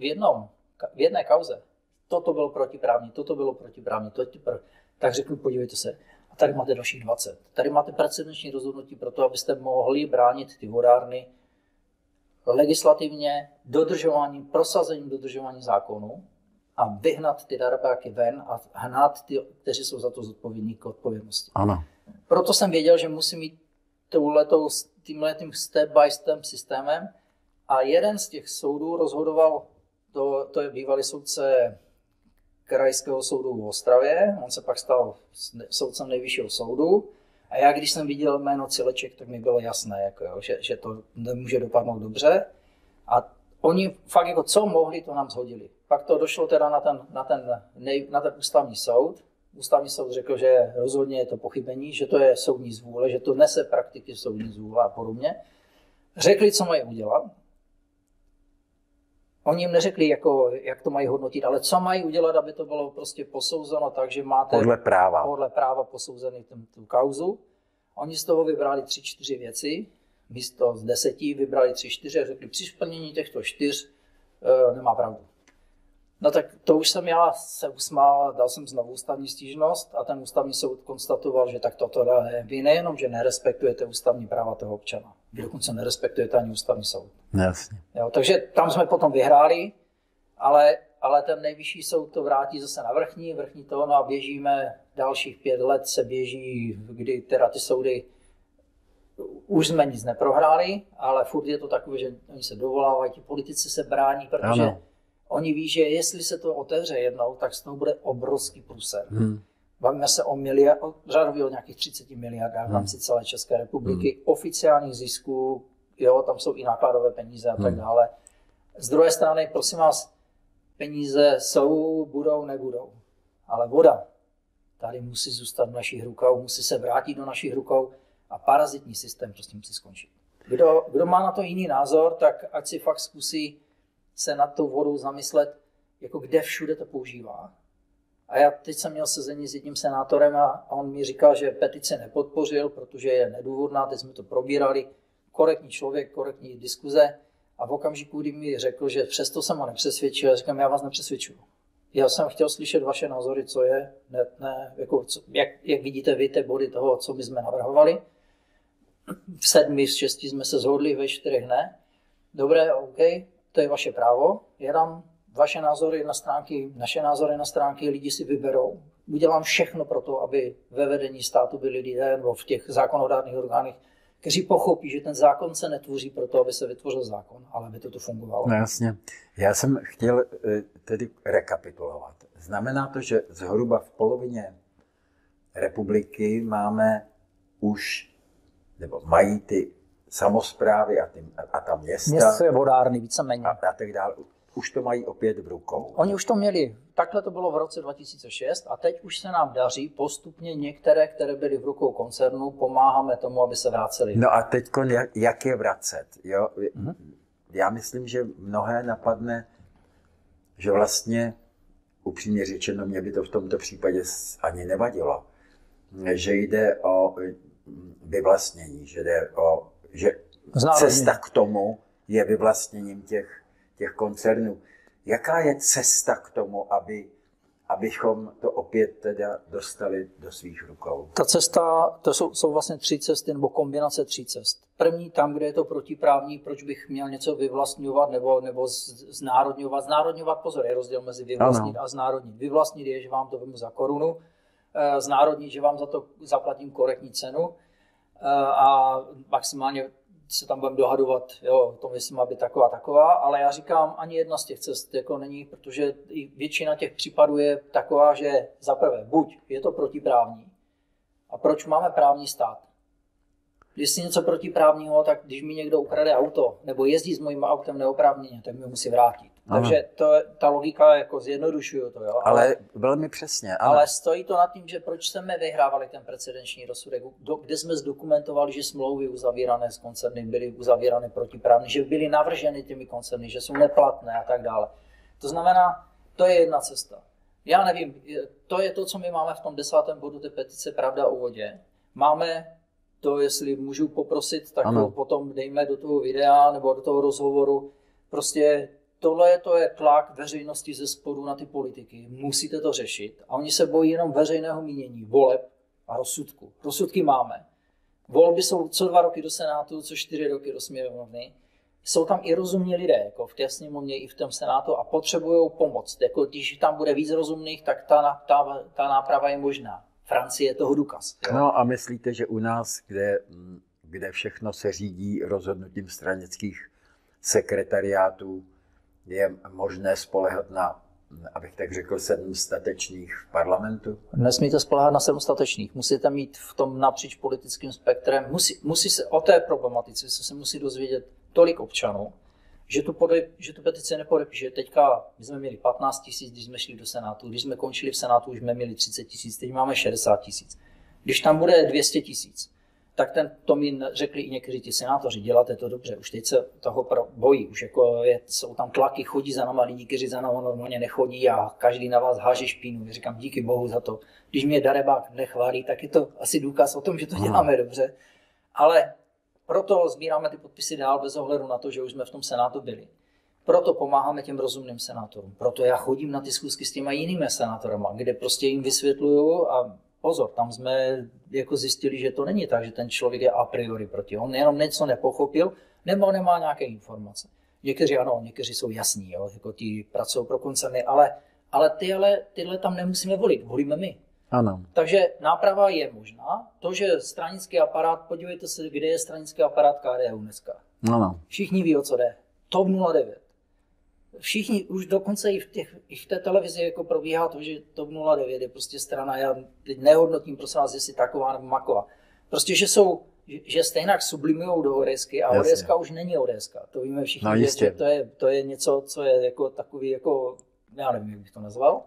v jedné kauze, toto bylo protiprávní, tak řeknu, podívejte se, a tady máte dalších 20. Tady máte precedenční rozhodnutí pro to, abyste mohli bránit ty vodárny legislativně, prosazením dodržování zákonů a vyhnat ty darebáky ven a hnát ty, kteří jsou za to zodpovědní, k odpovědnosti. Ano. Proto jsem věděl, že musím mít tímhletým step by step systémem a jeden z těch soudů rozhodoval, to je bývalý soudce Krajského soudu v Ostravě, on se pak stal soudcem nejvyššího soudu. A já, když jsem viděl jméno Cileček, tak mi bylo jasné, jako, že to nemůže dopadnout dobře. A oni fakt jako co mohli, to nám shodili. Pak to došlo teda na ten ústavní soud. Ústavní soud řekl, že rozhodně je to pochybení, že to je soudní zvůle, že to nese praktiky soudní zvůle a podobně. Řekli, co mají udělat. Oni jim neřekli, jak to mají hodnotit, ale co mají udělat, aby to bylo prostě posouzeno tak, že máte podle práva posouzený tu kauzu. Oni z toho vybrali 3-4 věci, místo z 10 vybrali 3-4 a řekli, při splnění těchto 4 nemá pravdu. No tak to už jsem já se usmál, dal jsem znovu ústavní stížnost a ten ústavní soud konstatoval, že tak toto vy nejenom, že nerespektujete ústavní práva toho občana, vy dokonce nerespektujete ani ústavní soud. Jasně. Jo, takže tam jsme potom vyhráli, ale ten nejvyšší soud to vrátí zase na vrchní to, no a běžíme, dalších 5 let se běží, kdy teda ty soudy, už jsme nic neprohráli, ale furt je to takové, že oni se dovolávají, ti politici se brání, protože oni ví, že jestli se to otevře jednou, tak z toho bude obrovský průser. Bavíme se o řadově o nějakých 30 miliardách v rámci celé České republiky, oficiálních zisků, jo, tam jsou i nákladové peníze a tak dále. Z druhé strany, prosím vás, peníze jsou, budou, nebudou. Ale voda tady musí zůstat v našich rukou, musí se vrátit do našich rukou a parazitní systém prostě musí skončit. Kdo má na to jiný názor, tak ať si fakt zkusí se nad tou vodou zamyslet, jako kde všude to používá. A já teď jsem měl sezení s jedním senátorem a on mi říkal, že petice nepodpořil, protože je nedůvodná, teď jsme to probírali. Korektní člověk, korektní diskuze a v okamžiku, kdy mi řekl, že přesto jsem ho nepřesvědčil, já říkám, já vás nepřesvědčuju. Já jsem chtěl slyšet vaše názory, co je, jako, jak vidíte vy ty body toho, co my jsme navrhovali. V 7 z 6 jsme se shodli, ve 4 ne. Dobré, OK, to je vaše právo. Já dám vaše názory na stránky, naše názory na stránky, lidi si vyberou. Udělám všechno pro to, aby ve vedení státu byli lidé nebo v těch zákonodárných orgánech, kteří pochopí, že ten zákon se netvoří proto, aby se vytvořil zákon, ale aby to tu fungovalo. No jasně. Já jsem chtěl tedy rekapitulovat. Znamená to, že zhruba v polovině republiky máme už, nebo mají ty samosprávy a ta města. Vodárny, víceméně. A tak dále. Už to mají opět v rukou. Oni už to měli, takhle to bylo v roce 2006 a teď už se nám daří postupně některé, které byly v rukou koncernu, pomáháme tomu, aby se vraceli. No a teď jak je vracet? Jo? Já myslím, že mnohé napadne, že vlastně, upřímně řečeno, mě by to v tomto případě ani nevadilo, že jde o vyvlastnění, že cesta k tomu je vyvlastněním těch koncernů. Jaká je cesta k tomu, abychom to opět teda dostali do svých rukou? Ta cesta, to jsou vlastně 3 cesty, nebo kombinace 3 cest. První tam, kde je to protiprávní, proč bych měl něco vyvlastňovat nebo znárodňovat. Znárodňovat, pozor, je rozdíl mezi vyvlastnit a znárodnit. Vyvlastnit je, že vám to vemu za korunu, znárodnit, že vám za to zaplatím korektní cenu a maximálně se tam budeme dohadovat, jo, to myslím, aby taková, ale já říkám, ani jedna z těch cest jako není, protože většina těch případů je taková, že zaprvé, buď je to protiprávní, a proč máme právní stát? Když je něco protiprávního, tak když mi někdo ukrade auto, nebo jezdí s mojím autem neoprávněně, tak mi ho musí vrátit. Aha. Takže ta logika jako zjednodušuju to, jo. Ale velmi přesně. Ano. Ale stojí to nad tím, že proč jsme vyhrávali ten precedenční rozsudek, kde jsme zdokumentovali, že smlouvy uzavírané s koncerny byly uzavírané protiprávně, že byly navrženy těmi koncerny, že jsou neplatné a tak dále. To znamená, to je jedna cesta. Já nevím, to je to, co my máme v tom 10. bodu té petice Pravda o vodě. Máme to, jestli můžu poprosit, tak to potom dejme do toho videa nebo do toho rozhovoru. Prostě tohle to je tlak veřejnosti ze spodu na ty politiky. Musíte to řešit. A oni se bojí jenom veřejného mínění, voleb a rozsudku. Rozsudky máme. Volby jsou co 2 roky do Senátu, co 4 roky do sněmovny. Jsou tam i rozumní lidé, jako v té sněmovně i v tom Senátu a potřebují pomoc. Jako když tam bude víc rozumných, tak ta náprava je možná. Francie je toho důkaz. Jo? No a myslíte, že u nás, kde všechno se řídí rozhodnutím stranických sekretariátů, je možné spoléhat na, abych tak řekl, 7 statečných v parlamentu? Nesmíte spoléhat na 7 statečných. Musíte mít v tom napříč politickým spektrem. Musí se o té problematice se musí dozvědět tolik občanů, že tu petici nepodepíše. Teďka my jsme měli 15 000, když jsme šli do Senátu. Když jsme končili v Senátu, už jsme měli 30 000, teď máme 60 000. Když tam bude 200 000, tak to mi řekli i někteří ti senátoři, děláte to dobře, už teď se toho bojí, už jako jsou tam tlaky, chodí za náma lidi, kteří za náma normálně nechodí a každý na vás háže špínu. Já říkám díky bohu za to. Když mě darebák nechválí, tak je to asi důkaz o tom, že to děláme dobře. Ale proto sbíráme ty podpisy dál bez ohledu na to, že už jsme v tom Senátu byli. Proto pomáháme těm rozumným senátorům. Proto já chodím na ty schůzky s těma jinými senátorama, kde prostě jim vysvětluju a pozor, tam jsme jako zjistili, že to není tak, že ten člověk je a priori proti. On jenom něco nepochopil, nebo nemá nějaké informace. Někteří ano, někteří jsou jasní, jo, jako ti pracují pro koncerny, ale tyhle tam nemusíme volit, volíme my. Ano. Takže náprava je možná. To, že stranický aparát, podívejte se, kde je stranický aparát KDU dneska. Ano. Všichni ví, o co jde. TOP 09. Všichni, už dokonce i v té televizi jako probíhá to, že TOP 09 je prostě strana, já teď nehodnotím, prosím vás, jestli taková nebo maková. Prostě, že stejnak sublimujou do ODSky a ODSka už není ODSka. To víme všichni, no, že to je něco, co je jako takový, jako, já nevím, jak bych to nazval.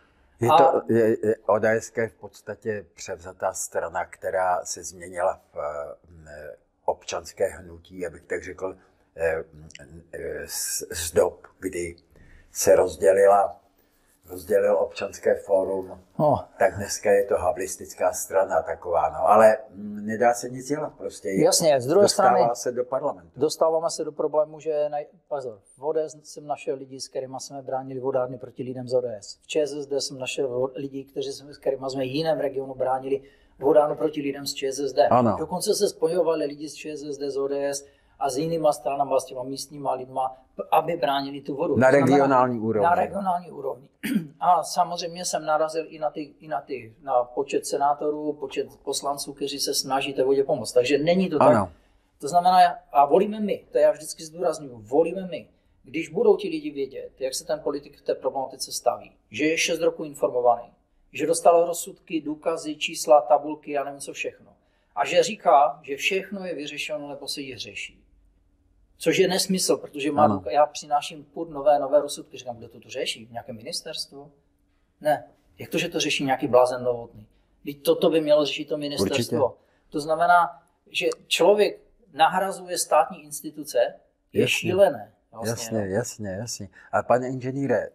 ODS je v podstatě převzatá strana, která se změnila v občanské hnutí, abych tak řekl, z dob, kdy se rozdělila rozdělil Občanské fórum, tak dneska je to havlistická strana taková, no, ale nedá se nic dělat prostě. Jasně, z druhé strany se do parlamentu. Dostáváme se do problému, že pozor, v ODS jsem našel lidi, s kterými jsme bránili vodárny proti lidem z ODS. V ČSSD jsem našel lidi, s kterými jsme v jiném regionu bránili vodárnu proti lidem z ČSSD. Ano. Dokonce se spojovali lidi z ČSSD, z ODS a s jinýma stranama, s těma místníma lidma, aby bránili tu vodu. Na regionální úrovni. Na regionální úrovni. A samozřejmě jsem narazil na počet senátorů, počet poslanců, kteří se snaží té vodě pomoct. Takže není to tak. To znamená, a volíme my, to já vždycky zdůraznuju, volíme my. Když budou ti lidi vědět, jak se ten politik v té problematice staví, že je 6 roků informovaný, že dostal rozsudky, důkazy, čísla, tabulky a nevím co všechno. A že říká, že všechno je vyřešeno, nebo se jí řeší. Což je nesmysl, protože já přináším furt nové rozsudky. Říkám, kdo to řeší? Nějaké ministerstvo? Ne. Jak to, že to řeší nějaký blázen Novotný? Vždyť toto by mělo řešit to ministerstvo. Určitě. To znamená, že člověk nahrazuje státní instituce, je šílené. Vlastně, jasně. A pane inženýre,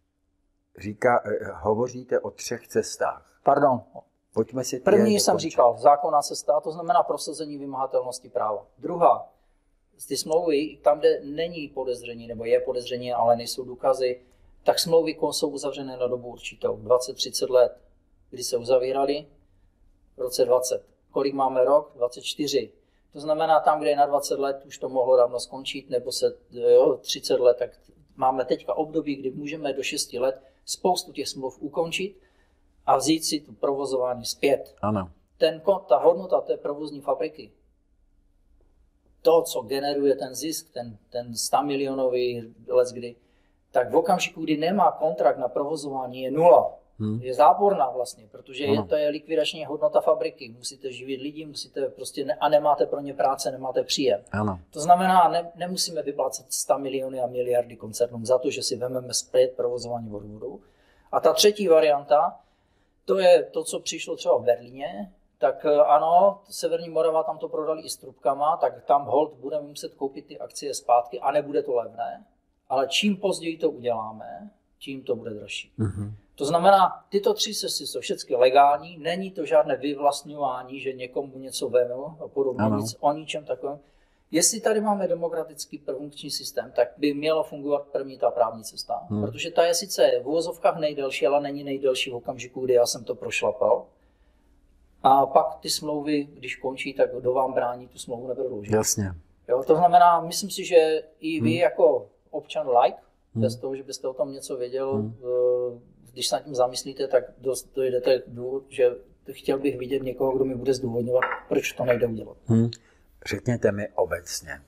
hovoříte o 3 cestách. Pardon. Pojďme si První jsem říkal, zákonná cesta, to znamená prosazení vymahatelnosti práva. Druhá, ty smlouvy, tam, kde není podezření, nebo je podezření, ale nejsou důkazy, tak smlouvy jsou uzavřené na dobu určitou, 20-30 let, kdy se uzavíraly v roce 20. Kolik máme rok? 24. To znamená, tam, kde je na 20 let, už to mohlo dávno skončit, nebo 30 let, tak máme teďka období, kdy můžeme do 6 let spoustu těch smluv ukončit a vzít si tu provozování zpět. Ano. Ta hodnota té provozní fabriky, to, co generuje ten zisk, ten 100 milionový leckdy, tak v okamžiku, kdy nemá kontrakt na provozování, je 0. Je záporná vlastně, protože to je likvidační hodnota fabriky. Musíte živit lidi, a nemáte pro ně práce, nemáte příjem. Ano. To znamená, nemusíme vyplácet 100 miliony a miliardy koncernům za to, že si vezmeme zpět provozování vodovodů. A ta třetí varianta, to je to, co přišlo třeba v Berlíně. Tak ano, Severní Morava tam to prodali i s trubkama, tak tam hold budeme muset koupit ty akcie zpátky a nebude to levné, ale čím později to uděláme, tím to bude dražší. Mm-hmm. To znamená, tyto 3 cesty jsou všechny legální, není to žádné vyvlastňování, že někomu něco vemu a podobně, nic o ničem takovém. Jestli tady máme demokratický funkční systém, tak by mělo fungovat první ta právní cesta, protože ta je sice v uvozovkách nejdelší, ale není nejdelší v okamžiku, kdy já jsem to prošlapal. A pak ty smlouvy, když končí, tak kdo vám brání tu smlouvu neprodloužit. Jasně. Jo, to znamená, myslím si, že i vy jako občan bez toho, že byste o tom něco věděl, když se nad tím zamyslíte, tak dojdete k důvodu, že chtěl bych vidět někoho, kdo mi bude zdůvodňovat, proč to nejde udělat. Řekněte mi obecně,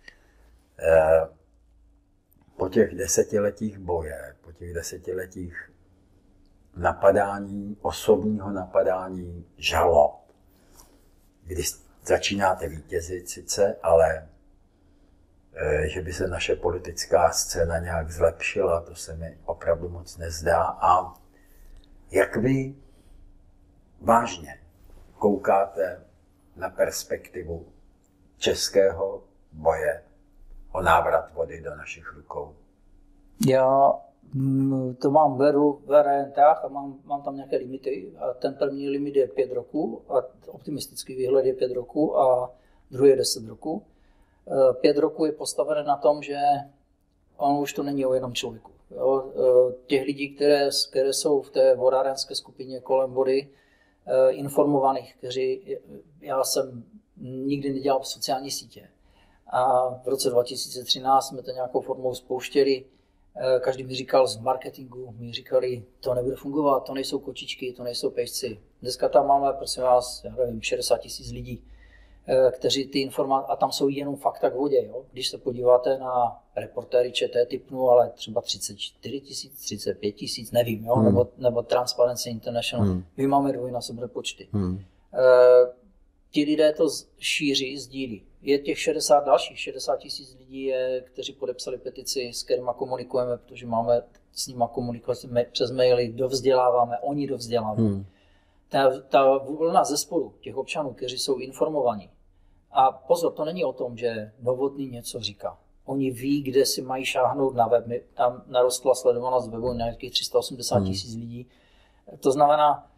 po těch 10letích boje, po těch 10letích napadání, osobního napadání, žalob, kdy začínáte vítězit sice, ale že by se naše politická scéna nějak zlepšila, to se mi opravdu moc nezdá. A jak vy vážně koukáte na perspektivu českého boje o návrat vody do našich rukou? Já to mám v variantách a mám tam nějaké limity. A ten první limit je 5 roků a optimistický výhled je 5 roků a druhý je 10 roků. 5 roků je postavené na tom, že ono už to není o jednom člověku. Jo? Těch lidí, které jsou v té vodárenské skupině kolem vody, informovaných, já jsem nikdy nedělal v sociální sítě. A v roce 2013 jsme to nějakou formou spouštěli. Každý mi říkal z marketingu, mi říkali, to nebude fungovat, to nejsou kočičky, to nejsou pejsci. Dneska tam máme, prosím vás, 60 000 lidí, kteří ty informace, a tam jsou jenom fakta k vodě. Jo? Když se podíváte na reportéry ČT typnu, ale třeba 34 000, 35 000, nevím, jo? Nebo Transparency International, my máme dvojnásobné počty. Ti lidé to šíří, sdílí. Je těch 60 000 lidí, kteří podepsali petici, s kterými komunikujeme, protože máme s nimi komunikaci přes maily, dovzděláváme, oni dovzdělávají. Ta vlna ze spodu těch občanů, kteří jsou informovaní. A pozor, to není o tom, že Novotný něco říká. oni ví, kde si mají šáhnout na web. Tam narostla sledovanost webu na nějakých 380 000 lidí. To znamená,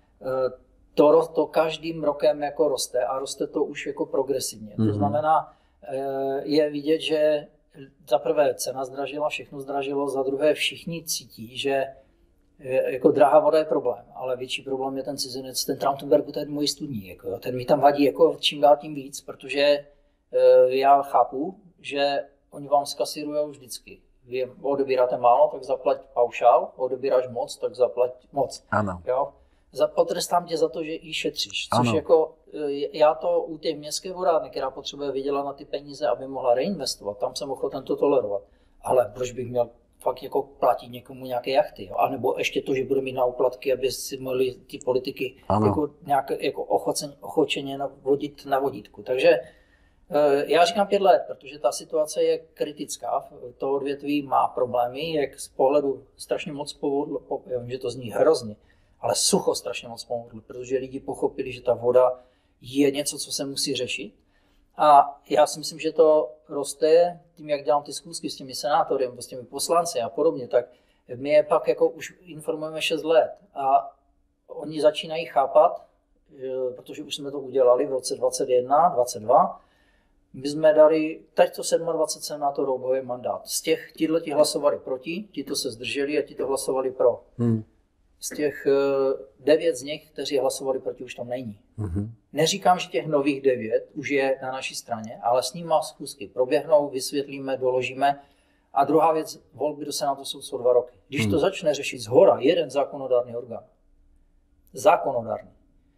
to každým rokem jako roste a roste to už jako progresivně. To znamená, je vidět, že za prvé cena zdražila, všechno zdražilo, za druhé všichni cítí, že jako drahá voda je problém, ale větší problém je ten cizinec, ten Trautenberg, ten můj studní, jako, ten mi tam vadí jako čím dál tím víc, protože já chápu, že oni vám zkasírujou vždycky. Vy odebíráte málo, tak zaplať paušál, odebíráš moc, tak zaplať moc. Ano. Jo? Potrestám tě za to, že i šetříš, což jako já to u té městské vodárny, která potřebuje vydělat na ty peníze, aby mohla reinvestovat, tam jsem ochoten to tolerovat. Ale proč bych měl fakt jako platit někomu nějaké jachty, jo? A nebo ještě to, že bude mít na úplatky, aby si mohli ty politiky jako nějak jako ochočeně navodit na vodítku. Takže já říkám 5 let, protože ta situace je kritická. To odvětví má problémy, jak z pohledu strašně moc povodl, já vím, že to zní hrozně, ale sucho strašně moc povodl, protože lidi pochopili, že ta voda je něco, co se musí řešit. A já si myslím, že to roste tím, jak dělám ty schůzky s těmi senátory, s těmi poslanci a podobně, tak my je pak jako už informujeme 6 let a oni začínají chápat, protože už jsme to udělali v roce 2021, 2022, my jsme dali, teď to 27 senátorů obhajuje mandát. Z těch, ti hlasovali proti, ti to se zdrželi a ti to hlasovali pro. Z těch 9 z nich, kteří hlasovali proti, už tam není. Neříkám, že těch nových 9 už je na naší straně, ale s nimi schůzky proběhnou, vysvětlíme, doložíme. A druhá věc, volby do Senátu jsou 2 roky. Když to začne řešit zhora jeden zákonodárný orgán, zákonodárný,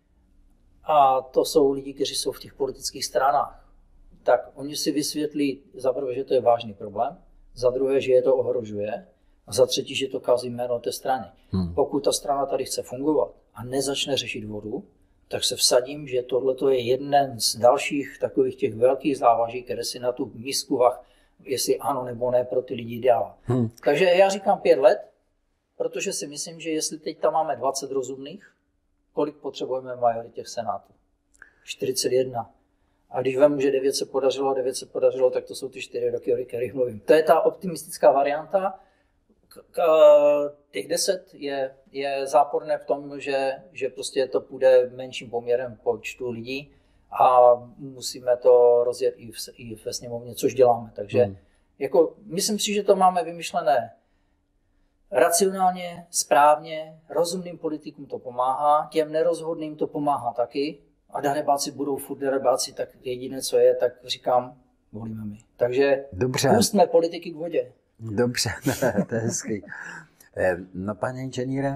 a to jsou lidi, kteří jsou v těch politických stranách, tak oni si vysvětlí za prvé, že to je vážný problém, za druhé, že je to ohrožuje, a za třetí, že to kazí jméno té strany. Pokud ta strana tady chce fungovat a nezačne řešit vodu, tak se vsadím, že tohle je jeden z dalších takových těch velkých závaží, které si na tu misku vah, jestli ano nebo ne, pro ty lidi dělá. Takže já říkám 5 let, protože si myslím, že jestli teď tam máme 20 rozumných, kolik potřebujeme v majoritě v Senátu? 41. A když vemu, že 9 se podařilo, tak to jsou ty 4 roky, o kterých mluvím. To je ta optimistická varianta. Těch 10 je záporné v tom, že prostě to půjde menším poměrem počtu lidí a musíme to rozjet i ve sněmovně, což děláme. Takže jako, myslím si, že to máme vymyšlené racionálně, správně, rozumným politikům to pomáhá, těm nerozhodným to pomáhá taky. A darebáci budou furt darebáci, tak jediné, co je, tak říkám, volíme my. Takže pustíme politiky k vodě. Dobře, to je hezký. No, pane inženýre,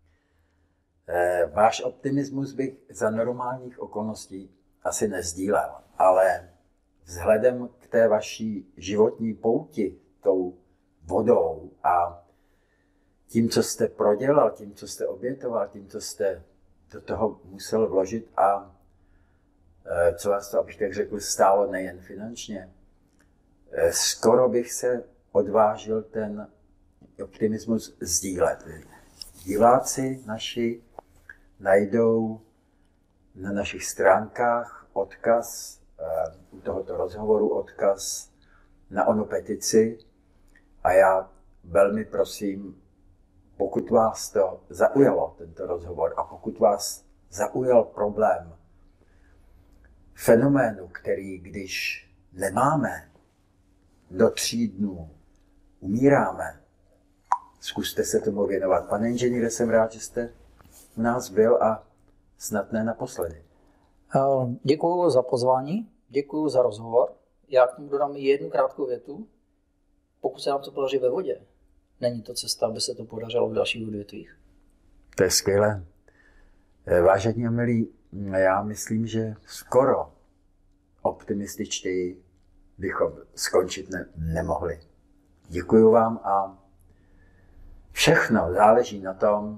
váš optimismus bych za normálních okolností asi nezdílel, ale vzhledem k té vaší životní pouti, tou vodou a tím, co jste prodělal, tím, co jste obětoval, tím, co jste do toho musel vložit a co vás to, abych tak řekl, stálo nejen finančně, skoro bych se odvážil ten optimismus sdílet. Diváci naši najdou na našich stránkách odkaz, u tohoto rozhovoru odkaz na onu petici a já velmi prosím, pokud vás to zaujalo, tento rozhovor, a pokud vás zaujal problém fenoménu, který když nemáme do 3 dnů, umíráme, zkuste se tomu věnovat. Pane inženýre, jsem rád, že jste u nás byl a snad ne naposledy. Děkuji za pozvání, děkuji za rozhovor. Já k tomu dodám jednu krátkou větu. Pokud se nám to podaří ve vodě, není to cesta, aby se to podařilo v dalších odvětvích. To je skvělé. Vážení a milí, já myslím, že skoro optimističtěji bychom skončit nemohli. Děkuji vám a všechno záleží na tom,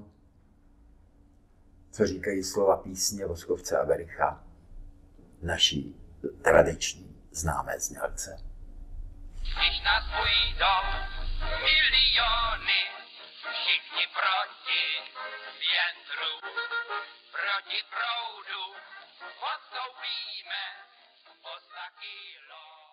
co říkají slova písně Voskovce a Bericha, naší tradiční známé znělce. Když na svůj dom miliony, všichni proti větru, proti proudu, podstoupíme o 100 kilo.